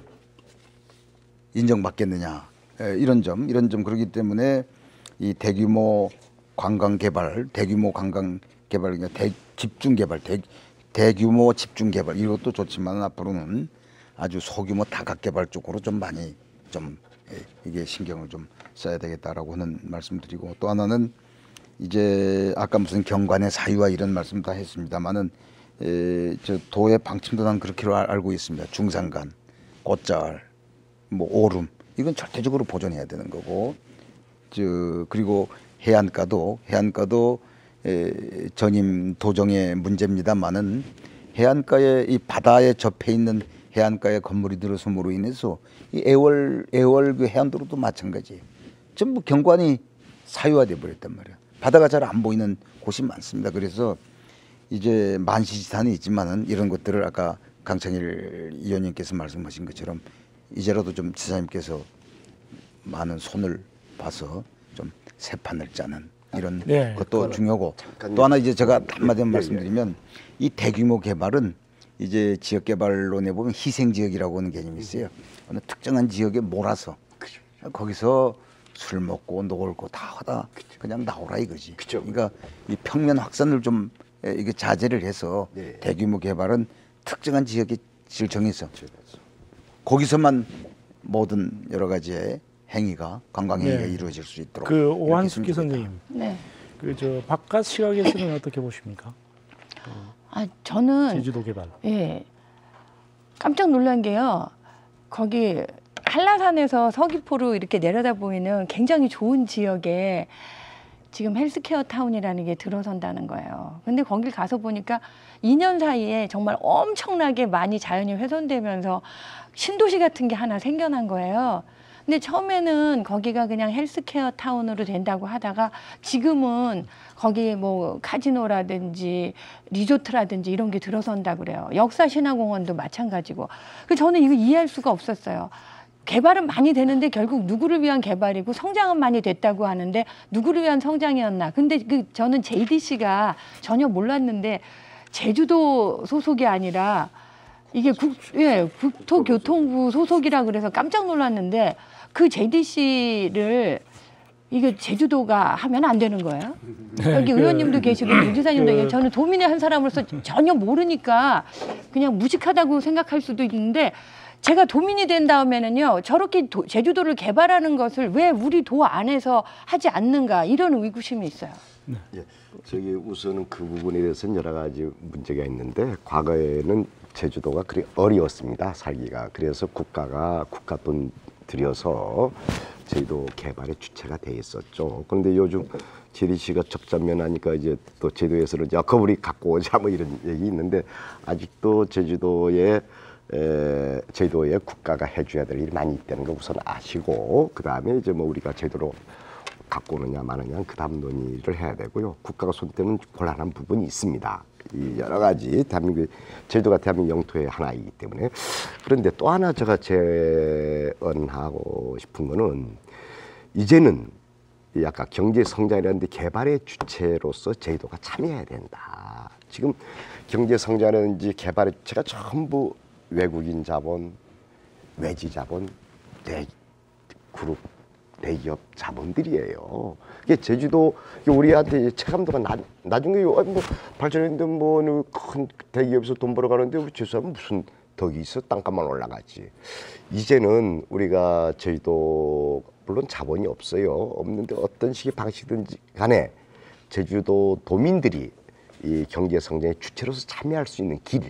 인정받겠느냐 이런 점 이런 점 그렇기 때문에 이 대규모 관광 개발 대규모 관광 개발 그러니까 대, 집중 개발 대, 대규모 집중 개발 이것도 좋지만 앞으로는 아주 소규모 다각 개발 쪽으로 좀 많이 좀 이게 신경을 좀 써야 되겠다라고 하는 말씀드리고 또 하나는 이제 아까 무슨 경관의 사유와 이런 말씀 다 했습니다만은 에, 저 도의 방침도 난 그렇게 알고 있습니다. 중산간, 꽃자알, 뭐 오름 이건 절대적으로 보존해야 되는 거고 저 그리고 해안가도 해안가도 에, 전임 도정의 문제입니다만은 해안가에 이 바다에 접해 있는 해안가에 건물이 들어섬으로 인해서 이 애월 애월 그 해안도로도 마찬가지예요. 전부 경관이 사유화돼 버렸단 말이야. 바다가 잘 안 보이는 곳이 많습니다. 그래서 이제 만시지탄이 있지만은 이런 것들을 아까 강창일 의원님께서 말씀하신 것처럼 이제라도 좀 지사님께서 많은 손을 봐서 좀 새 판을 짜는 이런 네, 것도 중요하고 또 하나 이제 제가 한마디 네, 말씀드리면 네. 이 대규모 개발은 이제 지역 개발론에 보면 희생 지역이라고 하는 개념이 있어요. 어느 특정한 지역에 몰아서 그쵸. 거기서 술 먹고 놀고 다 하다 그쵸. 그냥 나오라 이거지. 그쵸. 그러니까 이 평면 확산을 좀 이게 자제를 해서 네. 대규모 개발은 특정한 지역에 정해서 거기서만 모든 여러 가지의 행위가 관광 행위가 네. 이루어질 수 있도록. 그 오한숙기 선생님, 네. 그 저 바깥 시각에서는 어떻게 보십니까? 아 저는 제주도 개발. 예, 깜짝 놀란 게요. 거기 한라산에서 서귀포로 이렇게 내려다 보이는 굉장히 좋은 지역에 지금 헬스케어 타운이라는 게 들어선다는 거예요. 근데 거길 가서 보니까 이 년 사이에 정말 엄청나게 많이 자연이 훼손되면서 신도시 같은 게 하나 생겨난 거예요. 근데 처음에는 거기가 그냥 헬스케어 타운으로 된다고 하다가 지금은 거기에 뭐 카지노라든지 리조트라든지 이런 게 들어선다 그래요. 역사신화공원도 마찬가지고. 저는 이거 이해할 수가 없었어요. 개발은 많이 되는데 결국 누구를 위한 개발이고 성장은 많이 됐다고 하는데 누구를 위한 성장이었나. 근데 그 저는 제이디씨가 전혀 몰랐는데 제주도 소속이 아니라 이게 국, 예, 국토교통부 소속이라 그래서 깜짝 놀랐는데 그 제이디씨를 이게 제주도가 하면 안 되는 거예요? 네, 여기 그, 의원님도 계시고 유지사님도 그, 계시고 저는 도민의 한 사람으로서 전혀 모르니까 그냥 무식하다고 생각할 수도 있는데 제가 도민이 된 다음에는요 저렇게 도, 제주도를 개발하는 것을 왜 우리 도 안에서 하지 않는가 이런 의구심이 있어요. 네. 예, 저기 우선은 그 부분에 대해서는 여러 가지 문제가 있는데 과거에는 제주도가 그리 어려웠습니다 살기가. 그래서 국가가 국가 돈 들여서 제주도 개발의 주체가 돼 있었죠. 그런데 요즘 제디씨가 적자면하니까 이제 또 제주도에서는 야 거물이 갖고 오자 뭐 이런 얘기 있는데 아직도 제주도에 에, 제주도에 국가가 해줘야 될 일이 많이 있다는 거 우선 아시고 그 다음에 이제 뭐 우리가 제대로 갖고 오느냐 마느냐 그 다음 논의를 해야 되고요. 국가가 손 떼면 곤란한 부분이 있습니다. 이 여러 가지 대한민국 제주도가 대한민국 영토의 하나이기 때문에. 그런데 또 하나 제가 제언하고 싶은 거는 이제는 이 아까 경제 성장이라는데 개발의 주체로서 제주도가 참여해야 된다. 지금 경제 성장이라든지 개발의 주체가 전부 외국인 자본, 외지 자본, 대 그룹, 대기업 자본들이에요. 이게 제주도 우리한테 체감도가 낮, 낮은 거예요. 뭐 발전했는데 뭐 큰 대기업에서 돈 벌어가는데 제주도는 무슨 덕이 있어? 땅값만 올라가지. 이제는 우리가 제주도 물론 자본이 없어요. 없는데 어떤 식의 방식든지 간에 제주도 도민들이 이 경제 성장의 주체로서 참여할 수 있는 길,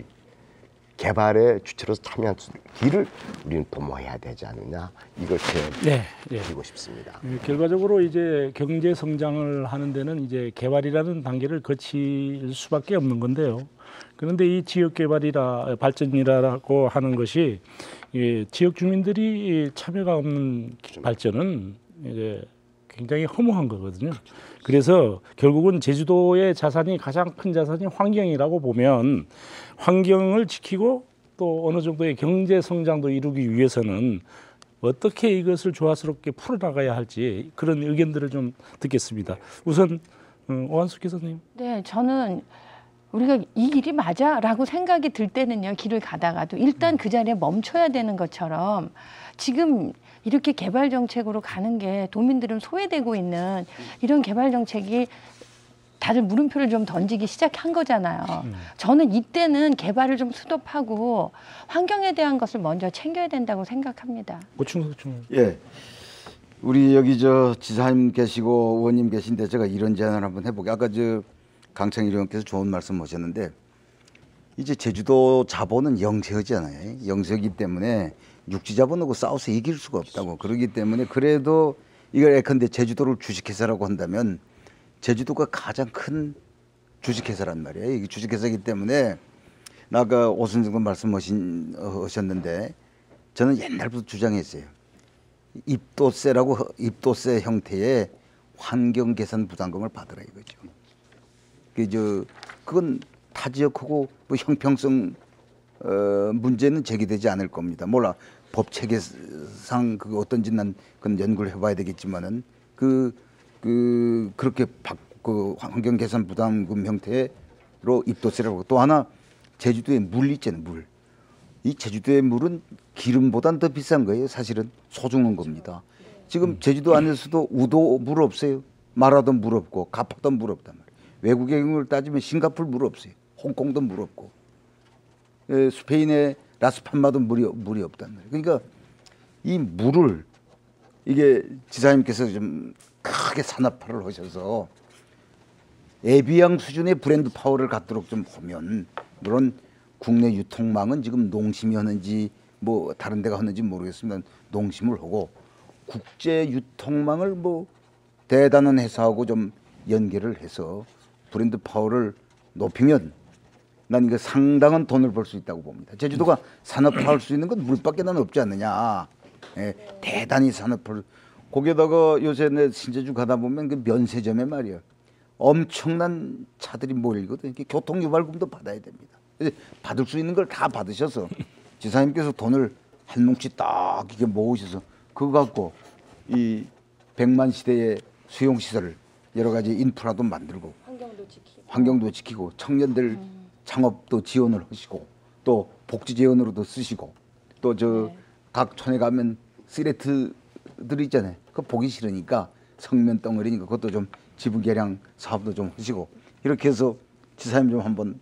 개발의 주체로서 참여할 수 있는 길을 우리는 도모해야 되지 않느냐, 이걸 네, 네. 드리고 싶습니다. 예, 결과적으로 이제 경제 성장을 하는 데는 이제 개발이라는 단계를 거칠 수밖에 없는 건데요. 그런데 이 지역 개발이라 발전이라고 하는 것이 예, 지역 주민들이 참여가 없는 발전은 이제 굉장히 허무한 거거든요. 그래서 결국은 제주도의 자산이 가장 큰 자산이 환경이라고 보면 환경을 지키고 또 어느 정도의 경제 성장도 이루기 위해서는 어떻게 이것을 조화스럽게 풀어나가야 할지 그런 의견들을 좀 듣겠습니다. 우선 오한숙 기사님. 네, 저는 우리가 이 길이 맞아라고 생각이 들 때는요, 길을 가다가도 일단 그 자리에 멈춰야 되는 것처럼 지금 이렇게 개발 정책으로 가는 게 도민들은 소외되고 있는 이런 개발 정책이 다들 물음표를 좀 던지기 시작한 거잖아요. 저는 이때는 개발을 좀 스톱하고 환경에 대한 것을 먼저 챙겨야 된다고 생각합니다. 고충석 중. 예, 우리 여기 저 지사님 계시고 의원님 계신데 제가 이런 제안을 한번 해보게. 아까 저 강창일 의원께서 좋은 말씀 하셨는데 이제 제주도 자본은 영세하잖아요. 영세이기 때문에 육지 자본하고 싸워서 이길 수가 없다고. 그렇기 때문에 그래도 이걸 예컨대 제주도를 주식회사라고 한다면 제주도가 가장 큰 주식회사란 말이에요. 이게 주식회사이기 때문에 아까 오순정도 말씀하셨는데 저는 옛날부터 주장했어요. 입도세라고 입도세 형태의 환경 개선 부담금을 받으라 이거죠. 그 저 그건 타 지역하고 뭐 형평성 어, 문제는 제기되지 않을 겁니다. 몰라 법 체계상 그게 어떤지 난 그건 연구를 해봐야 되겠지만은 그, 그 그렇게 바, 그 환경 개선 부담금 형태로 입도세라고. 또 하나 제주도에 물 있잖아요. 물. 이 제주도의 물은 기름보단 더 비싼 거예요. 사실은 소중한 겁니다. 지금 제주도 안에서도 우도 물 없어요. 마라도 물 없고 가파도 물 없단 말이에요. 외국의 경우를 따지면 싱가포르 물 없어요. 홍콩도 물 없고 에, 스페인의 라스팔마도 물이 물이 없단 말이에요. 그러니까 이 물을 이게 지사님께서 좀 크게 산업화를 하셔서 에비앙 수준의 브랜드 파워를 갖도록 좀 하면, 물론 국내 유통망은 지금 농심이 하는지 뭐 다른 데가 하는지 모르겠습니다. 농심을 하고 국제 유통망을 뭐 대단한 회사하고 좀 연계를 해서 브랜드 파워를 높이면 난 이거 상당한 돈을 벌 수 있다고 봅니다. 제주도가 산업화할 수 있는 건 물밖에 난 없지 않느냐. 예, 대단히 산업화를. 거기다가 요새 내 신제주 가다 보면 그 면세점에 말이야 엄청난 차들이 몰리거든. 교통 유발금도 받아야 됩니다. 받을 수 있는 걸 다 받으셔서 지사님께서 돈을 한 뭉치 딱 이렇게 모으셔서 그거 갖고 이 백만 시대의 수용 시설을 여러 가지 인프라도 만들고 환경도 지키고, 환경도 지키고 청년들 음. 창업도 지원을 하시고 또 복지 재원으로도 쓰시고 또 저 각 네. 촌에 가면 쓰레트들 있잖아요. 그거 보기 싫으니까 성면 덩어리니까 그것도 좀 지분 개량 사업도 좀 하시고 이렇게 해서 지사님 좀 한번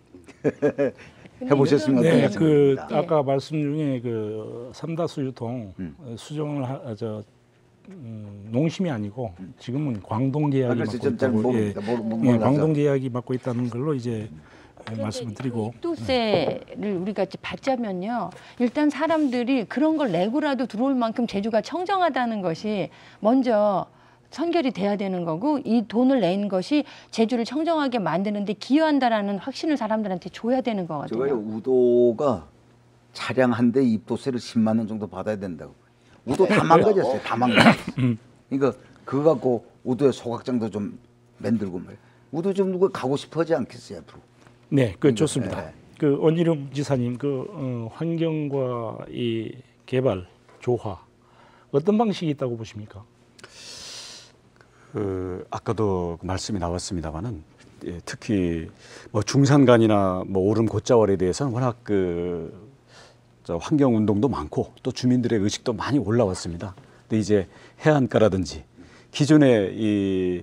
해보셨으면 네, 어떨까 그 생각합니다. 아까 말씀 중에 그 삼다수 유통 음. 수정을 하, 저 음, 농심이 아니고 지금은 광동 계약이 아, 맡고 있다고. 예, 예, 광동 계약이 맡고 있다는 걸로 이제 말씀을 드리고. 입도세를 우리가 받자면요, 일단 사람들이 그런 걸 내고라도 들어올 만큼 제주가 청정하다는 것이 먼저 선결이 돼야 되는 거고, 이 돈을 낸 것이 제주를 청정하게 만드는데 기여한다라는 확신을 사람들한테 줘야 되는 거거든요. 제가 우도가 차량 한 대 입도세를 십만 원 정도 받아야 된다고. 우도 다 망가졌어요. 다 망가졌어요. 그러니까 그거 갖고 우도의 소각장도 좀 만들고 말이에요. 우도 좀 누가 가고 싶어하지 않겠어요 앞으로. 네, 그 좋습니다. 네. 그 원희룡 지사님, 그 어, 환경과 이 개발 조화 어떤 방식이 있다고 보십니까? 그 아까도 말씀이 나왔습니다만은 예, 특히 뭐 중산간이나 뭐 오름 곶자월에 대해서는 워낙 그 저 환경 운동도 많고 또 주민들의 의식도 많이 올라왔습니다. 근데 이제 해안가라든지 기존의 이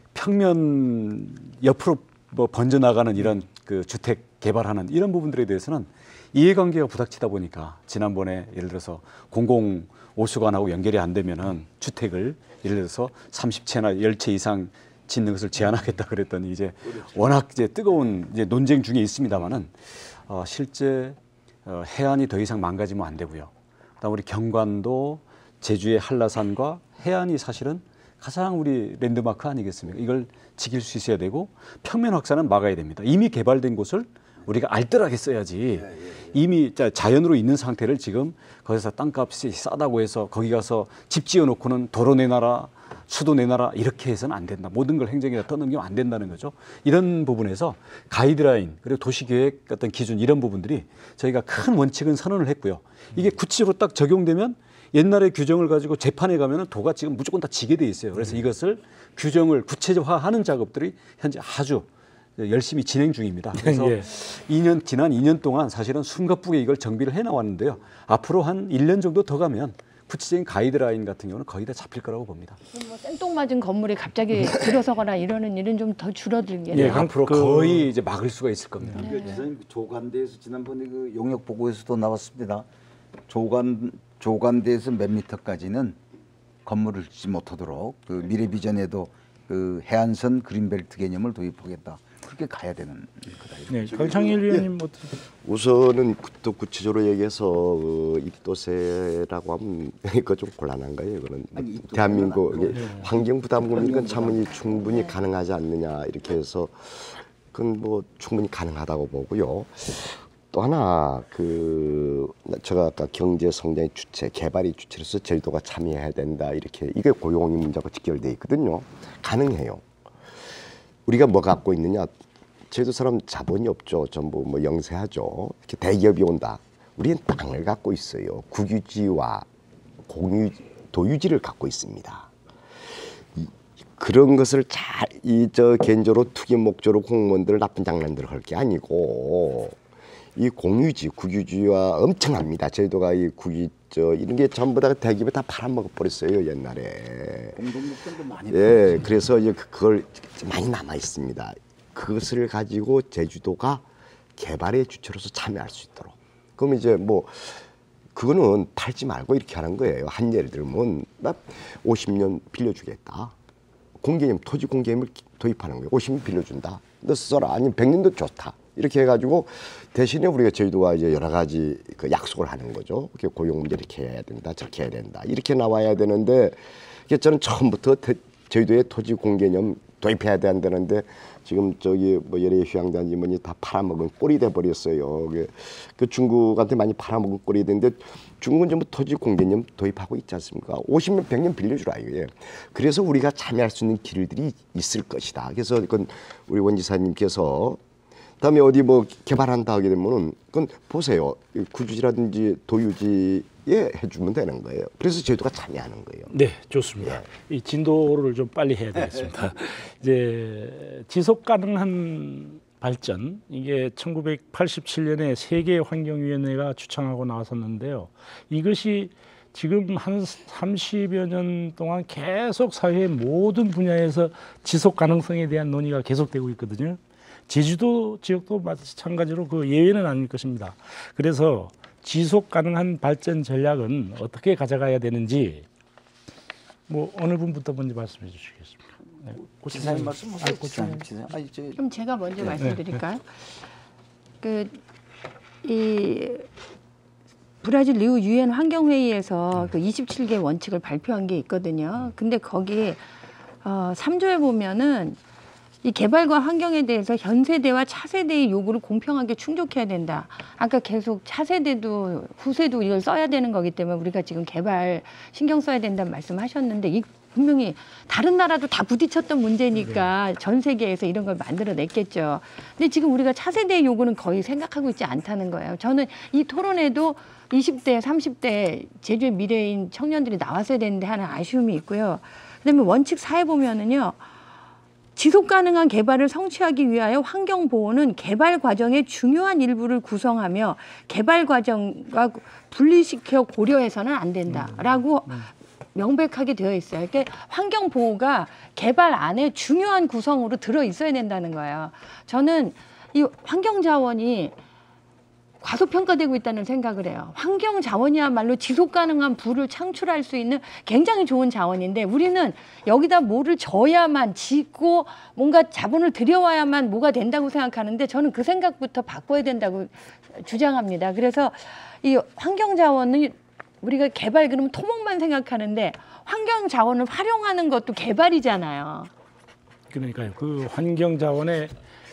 평면 옆으로 뭐 번져 나가는 이런 그 주택 개발하는 이런 부분들에 대해서는 이해관계가 부닥치다 보니까 지난번에 예를 들어서 공공오수관하고 연결이 안 되면은 주택을 예를 들어서 삼십 채나 십 채 이상 짓는 것을 제한하겠다 그랬더니 이제 워낙 이제 뜨거운 이제 논쟁 중에 있습니다만은 어, 실제 어, 해안이 더 이상 망가지면 안 되고요. 그다음 우리 경관도 제주의 한라산과 해안이 사실은 가장 우리 랜드마크 아니겠습니까? 이걸 지킬 수 있어야 되고 평면 확산은 막아야 됩니다. 이미 개발된 곳을 우리가 알뜰하게 써야지. 이미 자연으로 있는 상태를 지금 거기서 땅값이 싸다고 해서 거기 가서 집 지어놓고는 도로 내놔라, 수도 내놔라 이렇게 해서는 안 된다. 모든 걸 행정에다 떠넘기면 안 된다는 거죠. 이런 부분에서 가이드라인 그리고 도시계획 어떤 기준 이런 부분들이 저희가 큰 원칙은 선언을 했고요. 이게 구체적으로 딱 적용되면 옛날의 규정을 가지고 재판에 가면은 도가 지금 무조건 다 지게 돼 있어요. 그래서 이것을 규정을 구체화하는 작업들이 현재 아주 열심히 진행 중입니다. 그래서 예. 이 년 지난 이 년 동안 사실은 숨가쁘게 이걸 정비를 해 나왔는데요. 앞으로 한 일 년 정도 더 가면 구체적인 가이드라인 같은 경우는 거의 다 잡힐 거라고 봅니다. 뭐 생뚱맞은 건물이 갑자기 들어서거나 이러는 일은 좀 더 줄어들겠네요. 예, 앞으로 그- 거의 이제 막을 수가 있을 겁니다. 그 지사님 조간대에서 지난번에 그 용역 보고에서도 나왔습니다. 조간 조간대에서 몇 미터까지는 건물을 짓지 못하도록 그 미래 비전에도 그 해안선 그린벨트 개념을 도입하겠다. 그렇게 가야 되는 거다. 네, 강창일 위원님 어떻게? 우선은 구- 또 구체적으로 얘기해서 어, 입도세라고 하면 이거 좀 곤란한 거예요. 이거는 아니, 입도세는 대한민국 아니고, 이게 환경 부담금은 이건 참으니 충분히 가능하지 않느냐 이렇게 해서 그건 뭐 충분히 가능하다고 보고요. 또 하나 그 제가 아까 경제 성장의 주체, 개발의 주체로서 제주도가 참여해야 된다 이렇게 이게 고용의 문제하고 직결돼 있거든요. 가능해요. 우리가 뭐 갖고 있느냐? 제주도 사람 자본이 없죠. 전부 뭐 영세하죠. 이렇게 대기업이 온다. 우리는 땅을 갖고 있어요. 국유지와 공유 도유지를 갖고 있습니다. 이, 그런 것을 잘 이 저 개인적으로 투기 목적으로 공무원들 나쁜 장난들을 할 게 아니고 이 공유지, 국유지와 엄청납니다. 제주도가 이 국유 저 이런 게 전부 다 대기업이 다 팔아먹어 버렸어요 옛날에. 공동목장도 많이. 예, 그래서 이제 그걸 많이 남아 있습니다. 그것을 가지고 제주도가 개발의 주체로서 참여할 수 있도록. 그럼 이제 뭐 그거는 팔지 말고 이렇게 하는 거예요. 한 예를 들면 나 오십 년 빌려주겠다. 공개념, 토지 공개념을 도입하는 거예요. 오십 년 빌려준다. 너 써라. 아니면 백 년도 좋다. 이렇게 해가지고 대신에 우리가 저희도가 이제 여러 가지 그 약속을 하는 거죠. 이렇게 고용 문제 이렇게 해야 된다, 저렇게 해야 된다, 이렇게 나와야 되는데 이게 저는 처음부터 대, 저희도의 토지 공개념 도입해야 된다는데 지금 저기 뭐 여러 휴양단 임원이 다 팔아먹은 꼴이 돼 버렸어요. 그, 그 중국한테 많이 팔아먹은 꼴이 되는데 중국은 전부 토지 공개념 도입하고 있지 않습니까? 오십 년, 백 년 빌려주라 이거예요. 그래서 우리가 참여할 수 있는 길들이 있을 것이다. 그래서 그건 우리 원 지사님께서 다음에 어디 뭐 개발한다 하게 되면은 그건 보세요. 구주지라든지 도유지에 해주면 되는 거예요. 그래서 제주도가 참여하는 거예요. 네, 좋습니다. 이 진도를 좀 빨리 해야 되겠습니다. 이제 지속 가능한 발전 이게 천구백팔십칠 년에 세계 환경위원회가 주창하고 나섰는데요. 이것이 지금 한 삼십여 년 동안 계속 사회의 모든 분야에서 지속 가능성에 대한 논의가 계속되고 있거든요. 제주도 지역도 마찬가지로 그 예외는 아닐 것입니다. 그래서 지속 가능한 발전 전략은 어떻게 가져가야 되는지 뭐 어느 분부터 먼저 말씀해 주시겠습니까? 네. 지사님 말씀하세요. 아, 고추장님. 지사님. 아니 저 그럼 제가 먼저 말씀드릴까요? 그 이 브라질 리우 유엔 환경회의에서 그 이십칠 개 원칙을 발표한 게 있거든요. 근데 거기 어, 삼 조에 보면은 이 개발과 환경에 대해서 현 세대와 차세대의 요구를 공평하게 충족해야 된다. 아까 계속 차세대도 후세도 이걸 써야 되는 거기 때문에 우리가 지금 개발 신경 써야 된다는 말씀하셨는데 이 분명히 다른 나라도 다 부딪혔던 문제니까 전 세계에서 이런 걸 만들어냈겠죠. 근데 지금 우리가 차세대의 요구는 거의 생각하고 있지 않다는 거예요. 저는 이 토론에도 이십 대, 삼십 대 제주의 미래인 청년들이 나왔어야 되는데 하는 아쉬움이 있고요. 그다음에 원칙 사에 보면은요. 지속 가능한 개발을 성취하기 위하여 환경 보호는 개발 과정의 중요한 일부를 구성하며 개발 과정과 분리시켜 고려해서는 안 된다라고 음, 음. 명백하게 되어 있어요. 그러니까 환경 보호가 개발 안에 중요한 구성으로 들어 있어야 된다는 거예요. 저는 이 환경 자원이 과소평가되고 있다는 생각을 해요. 환경 자원이야말로 지속 가능한 부를 창출할 수 있는 굉장히 좋은 자원인데 우리는 여기다 뭐를 져야만 짓고 뭔가 자본을 들여와야만 뭐가 된다고 생각하는데 저는 그 생각부터 바꿔야 된다고 주장합니다. 그래서 이 환경 자원은 우리가 개발 그러면 토목만 생각하는데 환경 자원을 활용하는 것도 개발이잖아요. 그러니까요. 그 환경 자원의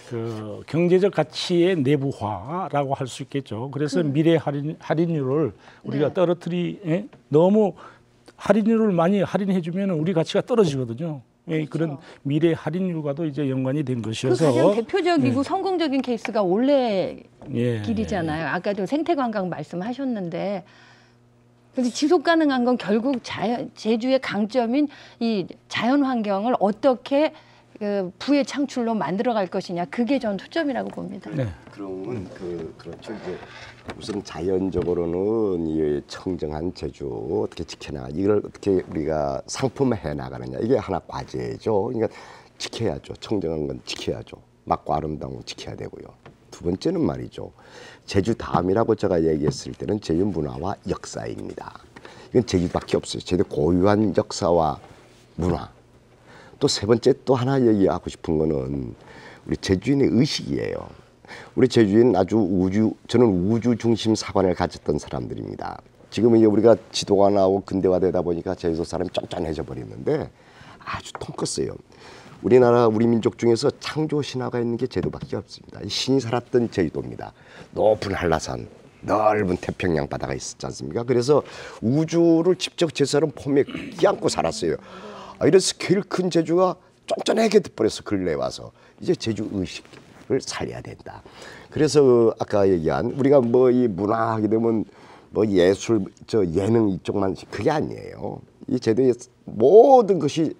그 경제적 가치의 내부화라고 할 수 있겠죠. 그래서 그, 미래 할인, 할인율을 우리가 네. 떨어뜨리 예? 너무 할인율을 많이 할인해주면 우리 가치가 떨어지거든요. 예, 그렇죠. 그런 미래 할인율과도 이제 연관이 된 것이어서 그 가장 대표적이고 예. 성공적인 케이스가 올레 예. 길이잖아요. 아까도 생태관광 말씀하셨는데 그래서 지속 가능한 건 결국 자연, 제주의 강점인 이 자연 환경을 어떻게 그 부의 창출로 만들어갈 것이냐 그게 전 초점이라고 봅니다. 네. 그러면 그 그렇죠. 이제 우선 자연적으로는 이 청정한 제주 어떻게 지켜나가 이걸 어떻게 우리가 상품해 나가느냐 이게 하나 과제죠. 그러니까 지켜야죠. 청정한 건 지켜야죠. 맑고 아름다운 건 지켜야 되고요. 두 번째는 말이죠. 제주 다음이라고 제가 얘기했을 때는 제주 문화와 역사입니다. 이건 제주밖에 없어요. 제주 고유한 역사와 문화. 또 세 번째 또 하나 얘기하고 싶은 거는 우리 제주인의 의식이에요. 우리 제주인은 아주 우주, 저는 우주 중심 사관을 가졌던 사람들입니다. 지금 이제 우리가 지도가 나오고 근대화되다 보니까 제주도 사람이 쫀쫀해져 버리는데 아주 통컸어요. 우리나라 우리 민족 중에서 창조 신화가 있는 게 제주도밖에 없습니다. 신이 살았던 제주도입니다. 높은 한라산, 넓은 태평양 바다가 있었지 않습니까? 그래서 우주를 직접 제사람 폼에 끼안고 살았어요. 아, 이런 스케일 큰 제주가 쫀쫀하게 돼버려서 근래에 와서 이제 제주 의식을 살려야 된다. 그래서 아까 얘기한 우리가 뭐 이 문화 하게 되면 뭐 예술, 저 예능 이쪽만 그게 아니에요. 이 제주의 모든 것이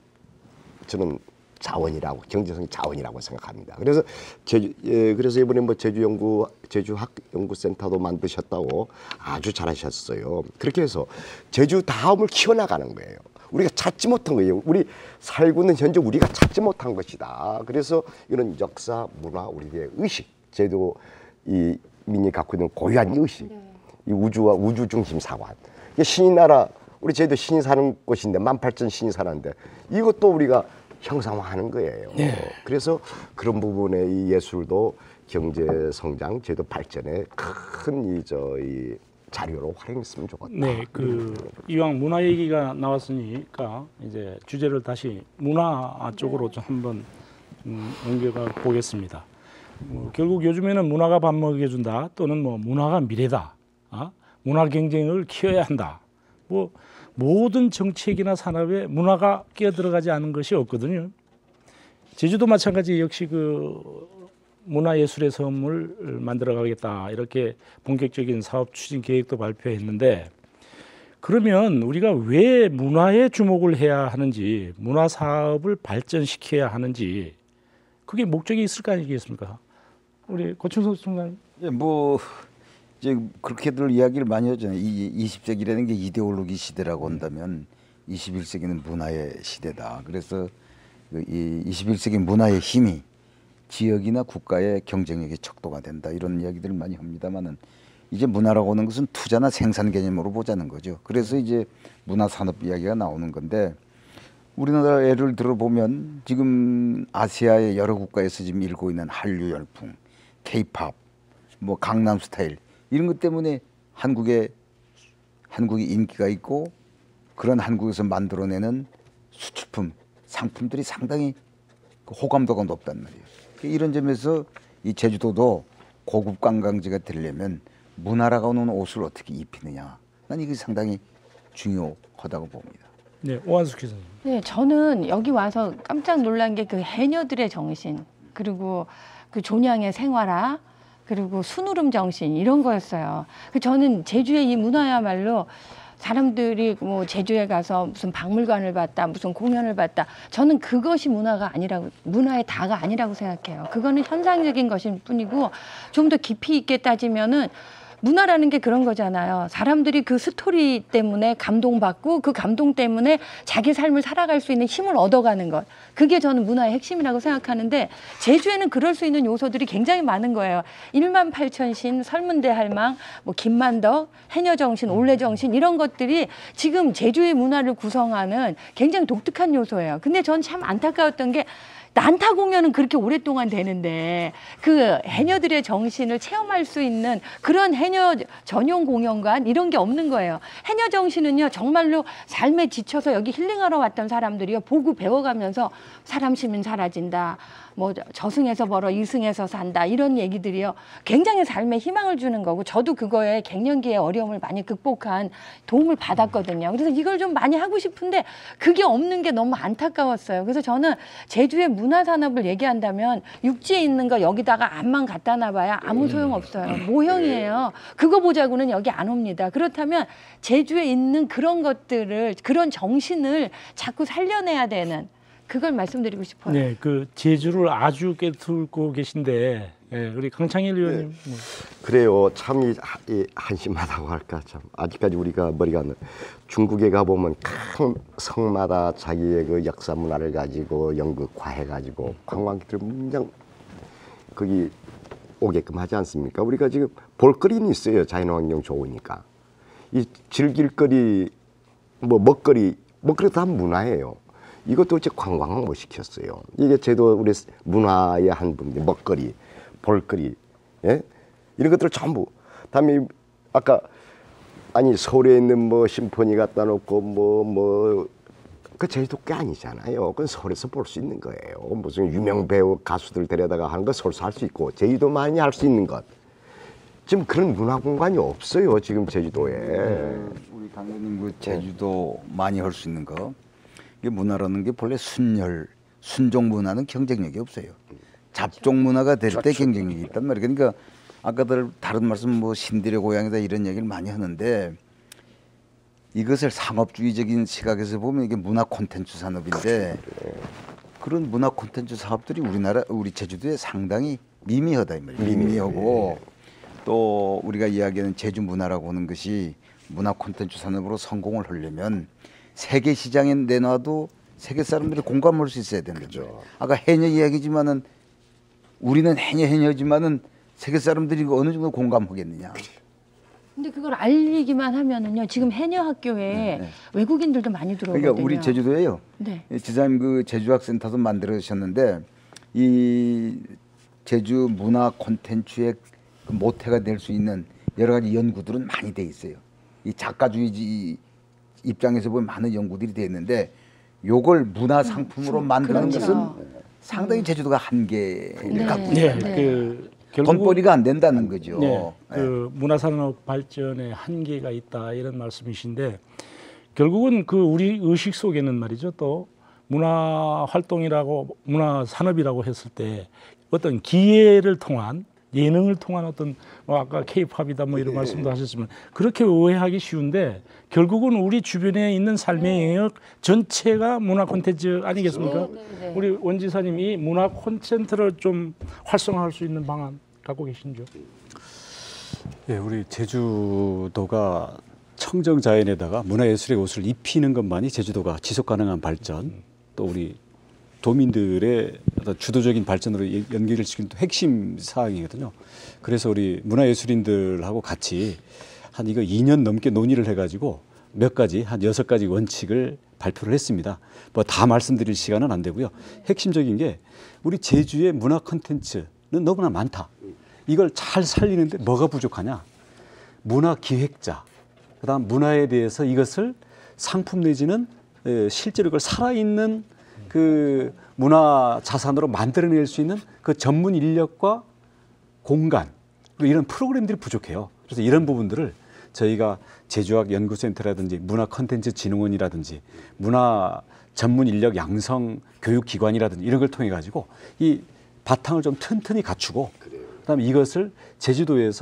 저는 자원이라고 경제성 자원이라고 생각합니다. 그래서 제주 예, 그래서 이번에 뭐 제주 연구 제주학 연구센터도 만드셨다고 아주 잘하셨어요. 그렇게 해서 제주 다음을 키워나가는 거예요. 우리가 찾지 못한 거예요. 우리 살고 있는 현재 우리가 찾지 못한 것이다. 그래서 이런 역사, 문화, 우리의 의식, 제도 이 민이 갖고 있는 고유한 의식, 네. 이 우주와 우주 중심 사관. 신이 나라 우리 제도 신이 사는 곳인데 만 팔천 신이 사는데 이것도 우리가 형상화하는 거예요. 네. 그래서 그런 부분에 이 예술도 경제 성장, 제도 발전에 큰 이 저 이 자료로 활용했으면 좋겠다. 네, 그 이왕 문화 얘기가 나왔으니까 이제 주제를 다시 문화 쪽으로 좀 한번 음, 옮겨가 보겠습니다. 뭐, 결국 요즘에는 문화가 밥 먹여준다 또는 뭐 문화가 미래다, 아? 문화 경쟁을 키워야 한다. 뭐 모든 정책이나 산업에 문화가 끼어들어가지 않은 것이 없거든요. 제주도 마찬가지 역시 그 문화예술의 섬을 만들어가겠다 이렇게 본격적인 사업 추진 계획도 발표했는데 그러면 우리가 왜 문화에 주목을 해야 하는지 문화 사업을 발전시켜야 하는지 그게 목적이 있을 거 아니겠습니까? 우리 고충석 총장님. 예, 뭐 이제 그렇게들 이야기를 많이 하잖아요. 이 이십 세기라는 게 이데올로기 시대라고 한다면 이십일 세기는 문화의 시대다. 그래서 이 이십일 세기 문화의 힘이 지역이나 국가의 경쟁력의 척도가 된다 이런 이야기들을 많이 합니다만은 이제 문화라고 하는 것은 투자나 생산 개념으로 보자는 거죠. 그래서 이제 문화산업 이야기가 나오는 건데 우리나라 예를 들어보면 지금 아시아의 여러 국가에서 지금 일고 있는 한류 열풍, 케이팝, 뭐 강남 스타일 이런 것 때문에 한국에 한국이 인기가 있고 그런 한국에서 만들어내는 수출품, 상품들이 상당히 호감도가 높단 말이에요. 이런 점에서 이 제주도도 고급 관광지가 되려면 문화라고 하는 옷을 어떻게 입히느냐, 난 이게 상당히 중요하다고 봅니다. 네, 오한숙 기자님. 네, 저는 여기 와서 깜짝 놀란 게 그 해녀들의 정신, 그리고 그 존양의 생활화, 그리고 순우름 정신 이런 거였어요. 그 저는 제주의 이 문화야말로 사람들이 뭐 제주에 가서 무슨 박물관을 봤다, 무슨 공연을 봤다. 저는 그것이 문화가 아니라고, 문화의 다가 아니라고 생각해요. 그거는 현상적인 것일 뿐이고, 좀 더 깊이 있게 따지면은 문화라는 게 그런 거잖아요. 사람들이 그 스토리 때문에 감동받고 그 감동 때문에 자기 삶을 살아갈 수 있는 힘을 얻어가는 것. 그게 저는 문화의 핵심이라고 생각하는데, 제주에는 그럴 수 있는 요소들이 굉장히 많은 거예요. 일만 팔천신, 설문대할망, 뭐 김만덕, 해녀정신, 올레정신 이런 것들이 지금 제주의 문화를 구성하는 굉장히 독특한 요소예요. 근데 전 참 안타까웠던 게, 난타 공연은 그렇게 오랫동안 되는데 그 해녀들의 정신을 체험할 수 있는 그런 해녀 전용 공연관 이런 게 없는 거예요. 해녀 정신은요, 정말로 삶에 지쳐서 여기 힐링하러 왔던 사람들이요, 보고 배워가면서 사람 심은 사라진다, 뭐 저승에서 벌어 이승에서 산다 이런 얘기들이요, 굉장히 삶에 희망을 주는 거고, 저도 그거에 갱년기의 어려움을 많이 극복한 도움을 받았거든요. 그래서 이걸 좀 많이 하고 싶은데 그게 없는 게 너무 안타까웠어요. 그래서 저는 제주의 문화산업을 얘기한다면 육지에 있는 거 여기다가 암만 갖다 놔봐야 아무 소용없어요. 모형이에요. 그거 보자고는 여기 안 옵니다. 그렇다면 제주에 있는 그런 것들을, 그런 정신을 자꾸 살려내야 되는, 그걸 말씀드리고 싶어요. 네, 그 제주를 아주 꿰뚫고 계신데, 예, 우리 강창일 의원님. 네. 뭐. 그래요. 참 이, 이 한심하다고 할까, 참 아직까지 우리가 머리가 안 나. 중국에 가보면 큰 성마다 자기의 그 역사 문화를 가지고 연극화해 가지고 관광객들 그냥 거기 오게끔 하지 않습니까? 우리가 지금 볼거리는 있어요. 자연환경 좋으니까. 이 즐길 거리, 뭐 먹거리, 먹거리 다 문화예요. 이것도 이제 관광을 못 시켰어요. 이게 저도 우리 문화의 한 부분, 먹거리, 볼거리, 예? 이런 것들을 전부. 다음에 아까 아니 서울에 있는 뭐 심포니 갖다 놓고 뭐 뭐 그 제주도 게 아니잖아요. 그건 서울에서 볼 수 있는 거예요. 무슨 유명 배우 가수들 데려다가 하는 거 서울서 할 수 있고, 제주도만이 할 수 있는 것. 지금 그런 문화 공간이 없어요. 지금 제주도에. 우리 강대님 그 제주도 많이 할 수 있는 거. 이게 문화라는 게 본래 순혈, 순종 문화는 경쟁력이 없어요. 잡종 문화가 될 때 경쟁력이 있단 말이에요. 그러니까 아까들 다른 말씀 뭐 신들의 고향이다 이런 얘기를 많이 하는데, 이것을 상업주의적인 시각에서 보면 이게 문화 콘텐츠 산업인데, 그런 문화 콘텐츠 사업들이 우리나라 우리 제주도에 상당히 미미하다 이 말이에요. 미미하고 또 우리가 이야기하는 제주 문화라고 하는 것이 문화 콘텐츠 산업으로 성공을 하려면 세계 시장에 내놔도 세계 사람들이 공감할 수 있어야 되는 거죠. 아까 해녀 이야기지만은 우리는 해녀 해녀지만은 세계 사람들이 어느 정도 공감하겠느냐. 근데 그걸 알리기만 하면은요, 지금 해녀 학교에 네, 네. 외국인들도 많이 들어오거든요. 그러니까 우리 제주도에요. 네. 지사님 그 제주학센터도 만들으셨는데, 이 제주 문화 콘텐츠의 그 모태가 될 수 있는 여러 가지 연구들은 많이 돼 있어요. 이 작가주의 입장에서 보면 많은 연구들이 돼 있는데, 요걸 문화 상품으로 만드는 그렇죠. 것은 상당히 제주도가 한계를 갖고 네, 있어요. 네. 그 결국은 돈벌이가 안 된다는 거죠. 네, 그 문화산업 발전에 한계가 있다 이런 말씀이신데, 결국은 그 우리 의식 속에는 말이죠, 또 문화 활동이라고 문화 산업이라고 했을 때 어떤 기회를 통한, 예능을 통한 어떤 뭐 아까 케이팝이다 뭐 이런 말씀도 하셨지만 그렇게 오해하기 쉬운데, 결국은 우리 주변에 있는 삶의 영역 전체가 문화 콘텐츠 아니겠습니까? 네, 네, 네. 우리 원지사님이 문화 콘텐츠를 좀 활성화할 수 있는 방안 갖고 계신죠? 예, 우리 제주도가 청정 자연에다가 문화예술의 옷을 입히는 것만이 제주도가 지속 가능한 발전, 또 우리 도민들의 어떤 주도적인 발전으로 연결을 시키는 핵심 사항이거든요. 그래서 우리 문화예술인들하고 같이 한 이거 이 년 넘게 논의를 해가지고 몇 가지, 한 여섯 가지 원칙을 발표를 했습니다. 뭐 다 말씀드릴 시간은 안 되고요. 핵심적인 게 우리 제주의 문화 콘텐츠는 너무나 많다. 이걸 잘 살리는데 뭐가 부족하냐? 문화 기획자, 그다음 문화에 대해서 이것을 상품 내지는 실제로 그걸 살아있는 그 문화 자산으로 만들어낼 수 있는 그 전문 인력과 공간, 그리고 이런 프로그램들이 부족해요. 그래서 이런 부분들을 저희가 제주학연구센터라든지 문화콘텐츠진흥원이라든지 문화 전문 인력 양성 교육기관이라든지 이런 걸 통해 가지고 이 바탕을 좀 튼튼히 갖추고, 그다음에 이것을 제주도에서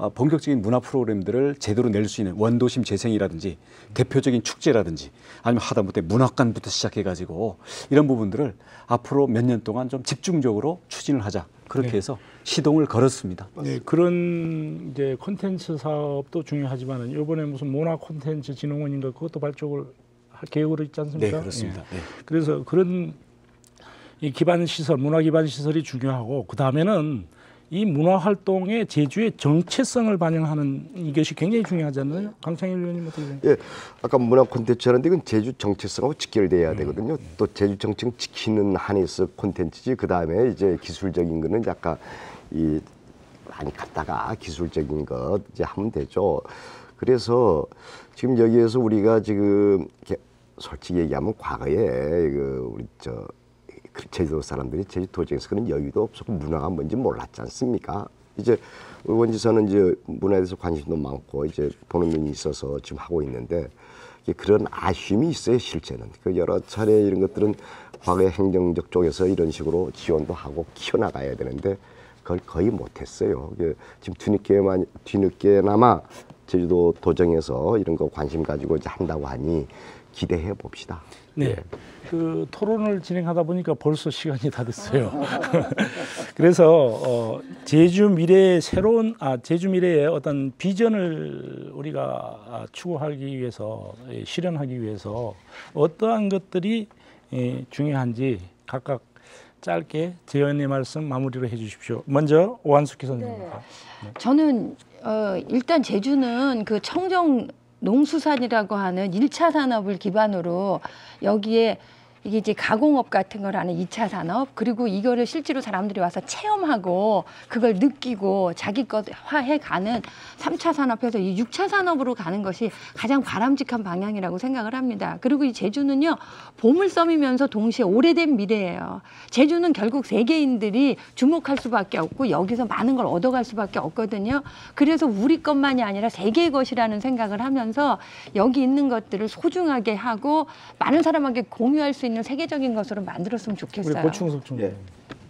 어, 본격적인 문화 프로그램들을 제대로 낼 수 있는 원도심 재생이라든지 대표적인 축제라든지 아니면 하다못해 문학관부터 시작해가지고 이런 부분들을 앞으로 몇 년 동안 좀 집중적으로 추진을 하자. 그렇게 네. 해서 시동을 걸었습니다. 네, 그런 이제 콘텐츠 사업도 중요하지만은 이번에 무슨 문화 콘텐츠 진흥원인가 그것도 발족을 할 계획으로 있지 않습니까? 네, 그렇습니다. 예. 네. 그래서 그런 이 기반 시설, 문화 기반 시설이 중요하고 그 다음에는 이 문화 활동의 제주의 정체성을 반영하는 이것이 굉장히 중요하잖아요. 강창일 의원님 어떻게 생각하세요? 예, 아까 문화 콘텐츠 하는데 이건 제주 정체성하고 직결돼야 되거든요. 또 제주 정체성 지키는 한에서 콘텐츠지. 그 다음에 이제 기술적인 거는 약간 이 많이 갖다가 기술적인 것 이제 하면 되죠. 그래서 지금 여기에서 우리가 지금 이렇게 솔직히 얘기하면 과거에 그 우리 저 제주도 사람들이 제주도정에서 그런 여유도 없었고 문화가 뭔지 몰랐지 않습니까? 이제 원지사는 이제 문화에 대해서 관심도 많고 이제 보는 눈이 있어서 지금 하고 있는데 그런 아쉬움이 있어요. 실제는 그 여러 차례 이런 것들은 과거의 행정적 쪽에서 이런 식으로 지원도 하고 키워나가야 되는데 그걸 거의 못했어요. 지금 뒤늦게만 뒤늦게나마 제주도 도정에서 이런 거 관심 가지고 이제 한다고 하니 기대해 봅시다. 네. 예. 그 토론을 진행하다 보니까 벌써 시간이 다 됐어요. 그래서 어, 제주 미래의 새로운 아 제주 미래의 어떤 비전을 우리가 추구하기 위해서 실현하기 위해서 어떠한 것들이 예, 중요한지 각각 짧게 재연의 말씀 마무리로 해주십시오. 먼저 오한숙 기사님입니다. 네. 저는 어, 일단 제주는 그 청정 농수산이라고 하는 일 차 산업을 기반으로 여기에 이게 이제 가공업 같은 걸 하는 이 차 산업, 그리고 이거를 실제로 사람들이 와서 체험하고 그걸 느끼고 자기 것화해 가는 삼 차 산업에서 이 육 차 산업으로 가는 것이 가장 바람직한 방향이라고 생각을 합니다. 그리고 이 제주는요, 보물섬이면서 동시에 오래된 미래예요. 제주는 결국 세계인들이 주목할 수밖에 없고 여기서 많은 걸 얻어갈 수밖에 없거든요. 그래서 우리 것만이 아니라 세계의 것이라는 생각을 하면서 여기 있는 것들을 소중하게 하고 많은 사람에게 공유할 수 있는 있는 세계적인 것으로 만들었으면 좋겠어요. 우리 고충석 총리. 예.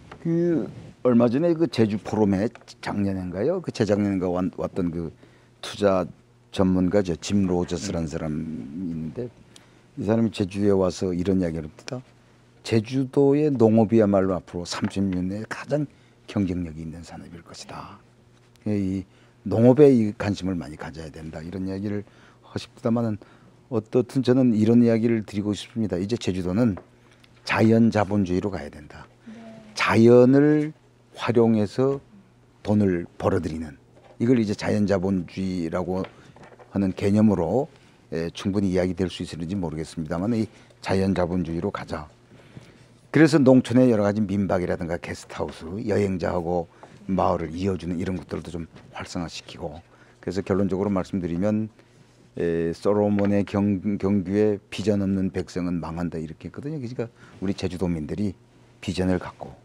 그 얼마 전에 그 제주 포럼에 작년인가요? 그 재작년인가 왔던 그 투자 전문가죠. 짐 로저스라는 사람이 있는데 이 사람이 제주에 와서 이런 이야기를 합니다. 제주도의 농업이야말로 앞으로 삼십 년 내에 가장 경쟁력이 있는 산업일 것이다. 이 농업에 이 관심을 많이 가져야 된다. 이런 이야기를 하십니다만은 어떻든 저는 이런 이야기를 드리고 싶습니다. 이제 제주도는 자연 자본주의로 가야 된다. 네. 자연을 활용해서 돈을 벌어들이는, 이걸 이제 자연 자본주의라고 하는 개념으로 에, 충분히 이야기될 수 있을지 모르겠습니다만 이 자연 자본주의로 가자. 그래서 농촌의 여러 가지 민박이라든가 게스트하우스, 여행자하고 마을을 이어주는 이런 것들도 좀 활성화시키고, 그래서 결론적으로 말씀드리면 에, 솔로몬의 경, 경규에 비전 없는 백성은 망한다 이렇게 했거든요. 그러니까 우리 제주도민들이 비전을 갖고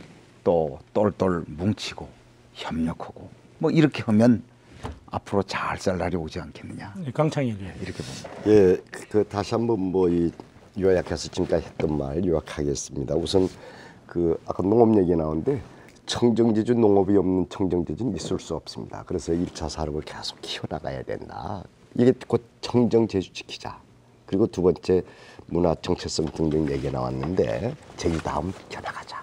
또 똘똘 뭉치고 협력하고 뭐 이렇게 하면 앞으로 잘 살 날이 오지 않겠느냐. 강창일 이렇게 봅니다. 예, 그 다시 한번 뭐 이 요약해서 지금까지 했던 말 요약하겠습니다. 우선 그 아까 농업 얘기 나오는데 청정제주, 농업이 없는 청정제주는 있을 수 없습니다. 그래서 일 차 산업을 계속 키워나가야 된다. 이게 곧 청정제주 지키자. 그리고 두 번째 문화 정체성 등등 얘기 나왔는데 제주다움 켜나가자.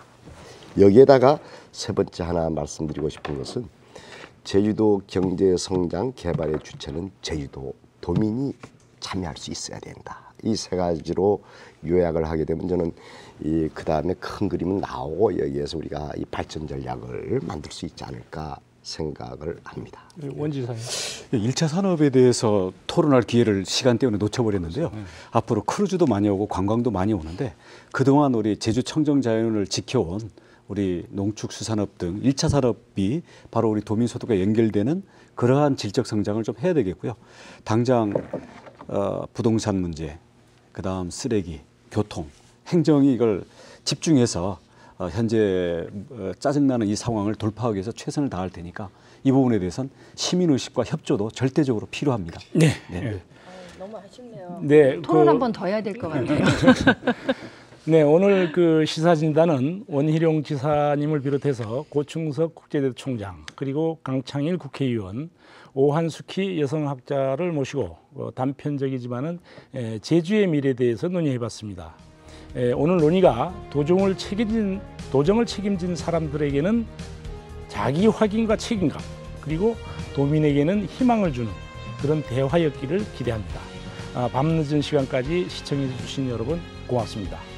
여기에다가 세 번째 하나 말씀드리고 싶은 것은 제주도 경제 성장 개발의 주체는 제주도 도민이 참여할 수 있어야 된다. 이 세 가지로 요약을 하게 되면 저는 이 그 다음에 큰 그림은 나오고 여기에서 우리가 이 발전 전략을 만들 수 있지 않을까 생각을 합니다. 원지사님. 일 차 산업에 대해서 토론할 기회를 시간 때문에 놓쳐버렸는데요. 네. 앞으로 크루즈도 많이 오고 관광도 많이 오는데 그동안 우리 제주 청정자연을 지켜온 우리 농축수산업 등 일 차 산업이 바로 우리 도민소득과 연결되는 그러한 질적 성장을 좀 해야 되겠고요. 당장 어, 부동산 문제, 그다음 쓰레기, 교통, 행정이 이걸 집중해서 어, 현재 어, 짜증나는 이 상황을 돌파하기 위해서 최선을 다할 테니까 이 부분에 대해서는 시민의식과 협조도 절대적으로 필요합니다. 네. 네. 네. 어, 너무 아쉽네요. 네, 토론 그, 한 번 더 해야 될 것 같아요. 네, 오늘 그 시사진단은 원희룡 지사님을 비롯해서 고충석 국제대도 총장, 그리고 강창일 국회의원, 오한숙희 여성학자를 모시고 어, 단편적이지만은 에, 제주의 미래에 대해서 논의해봤습니다. 에, 오늘 논의가 도정을 책임진 도정을 책임진 사람들에게는 자기 확인과 책임감, 그리고 도민에게는 희망을 주는 그런 대화였기를 기대합니다. 아, 밤늦은 시간까지 시청해 주신 여러분 고맙습니다.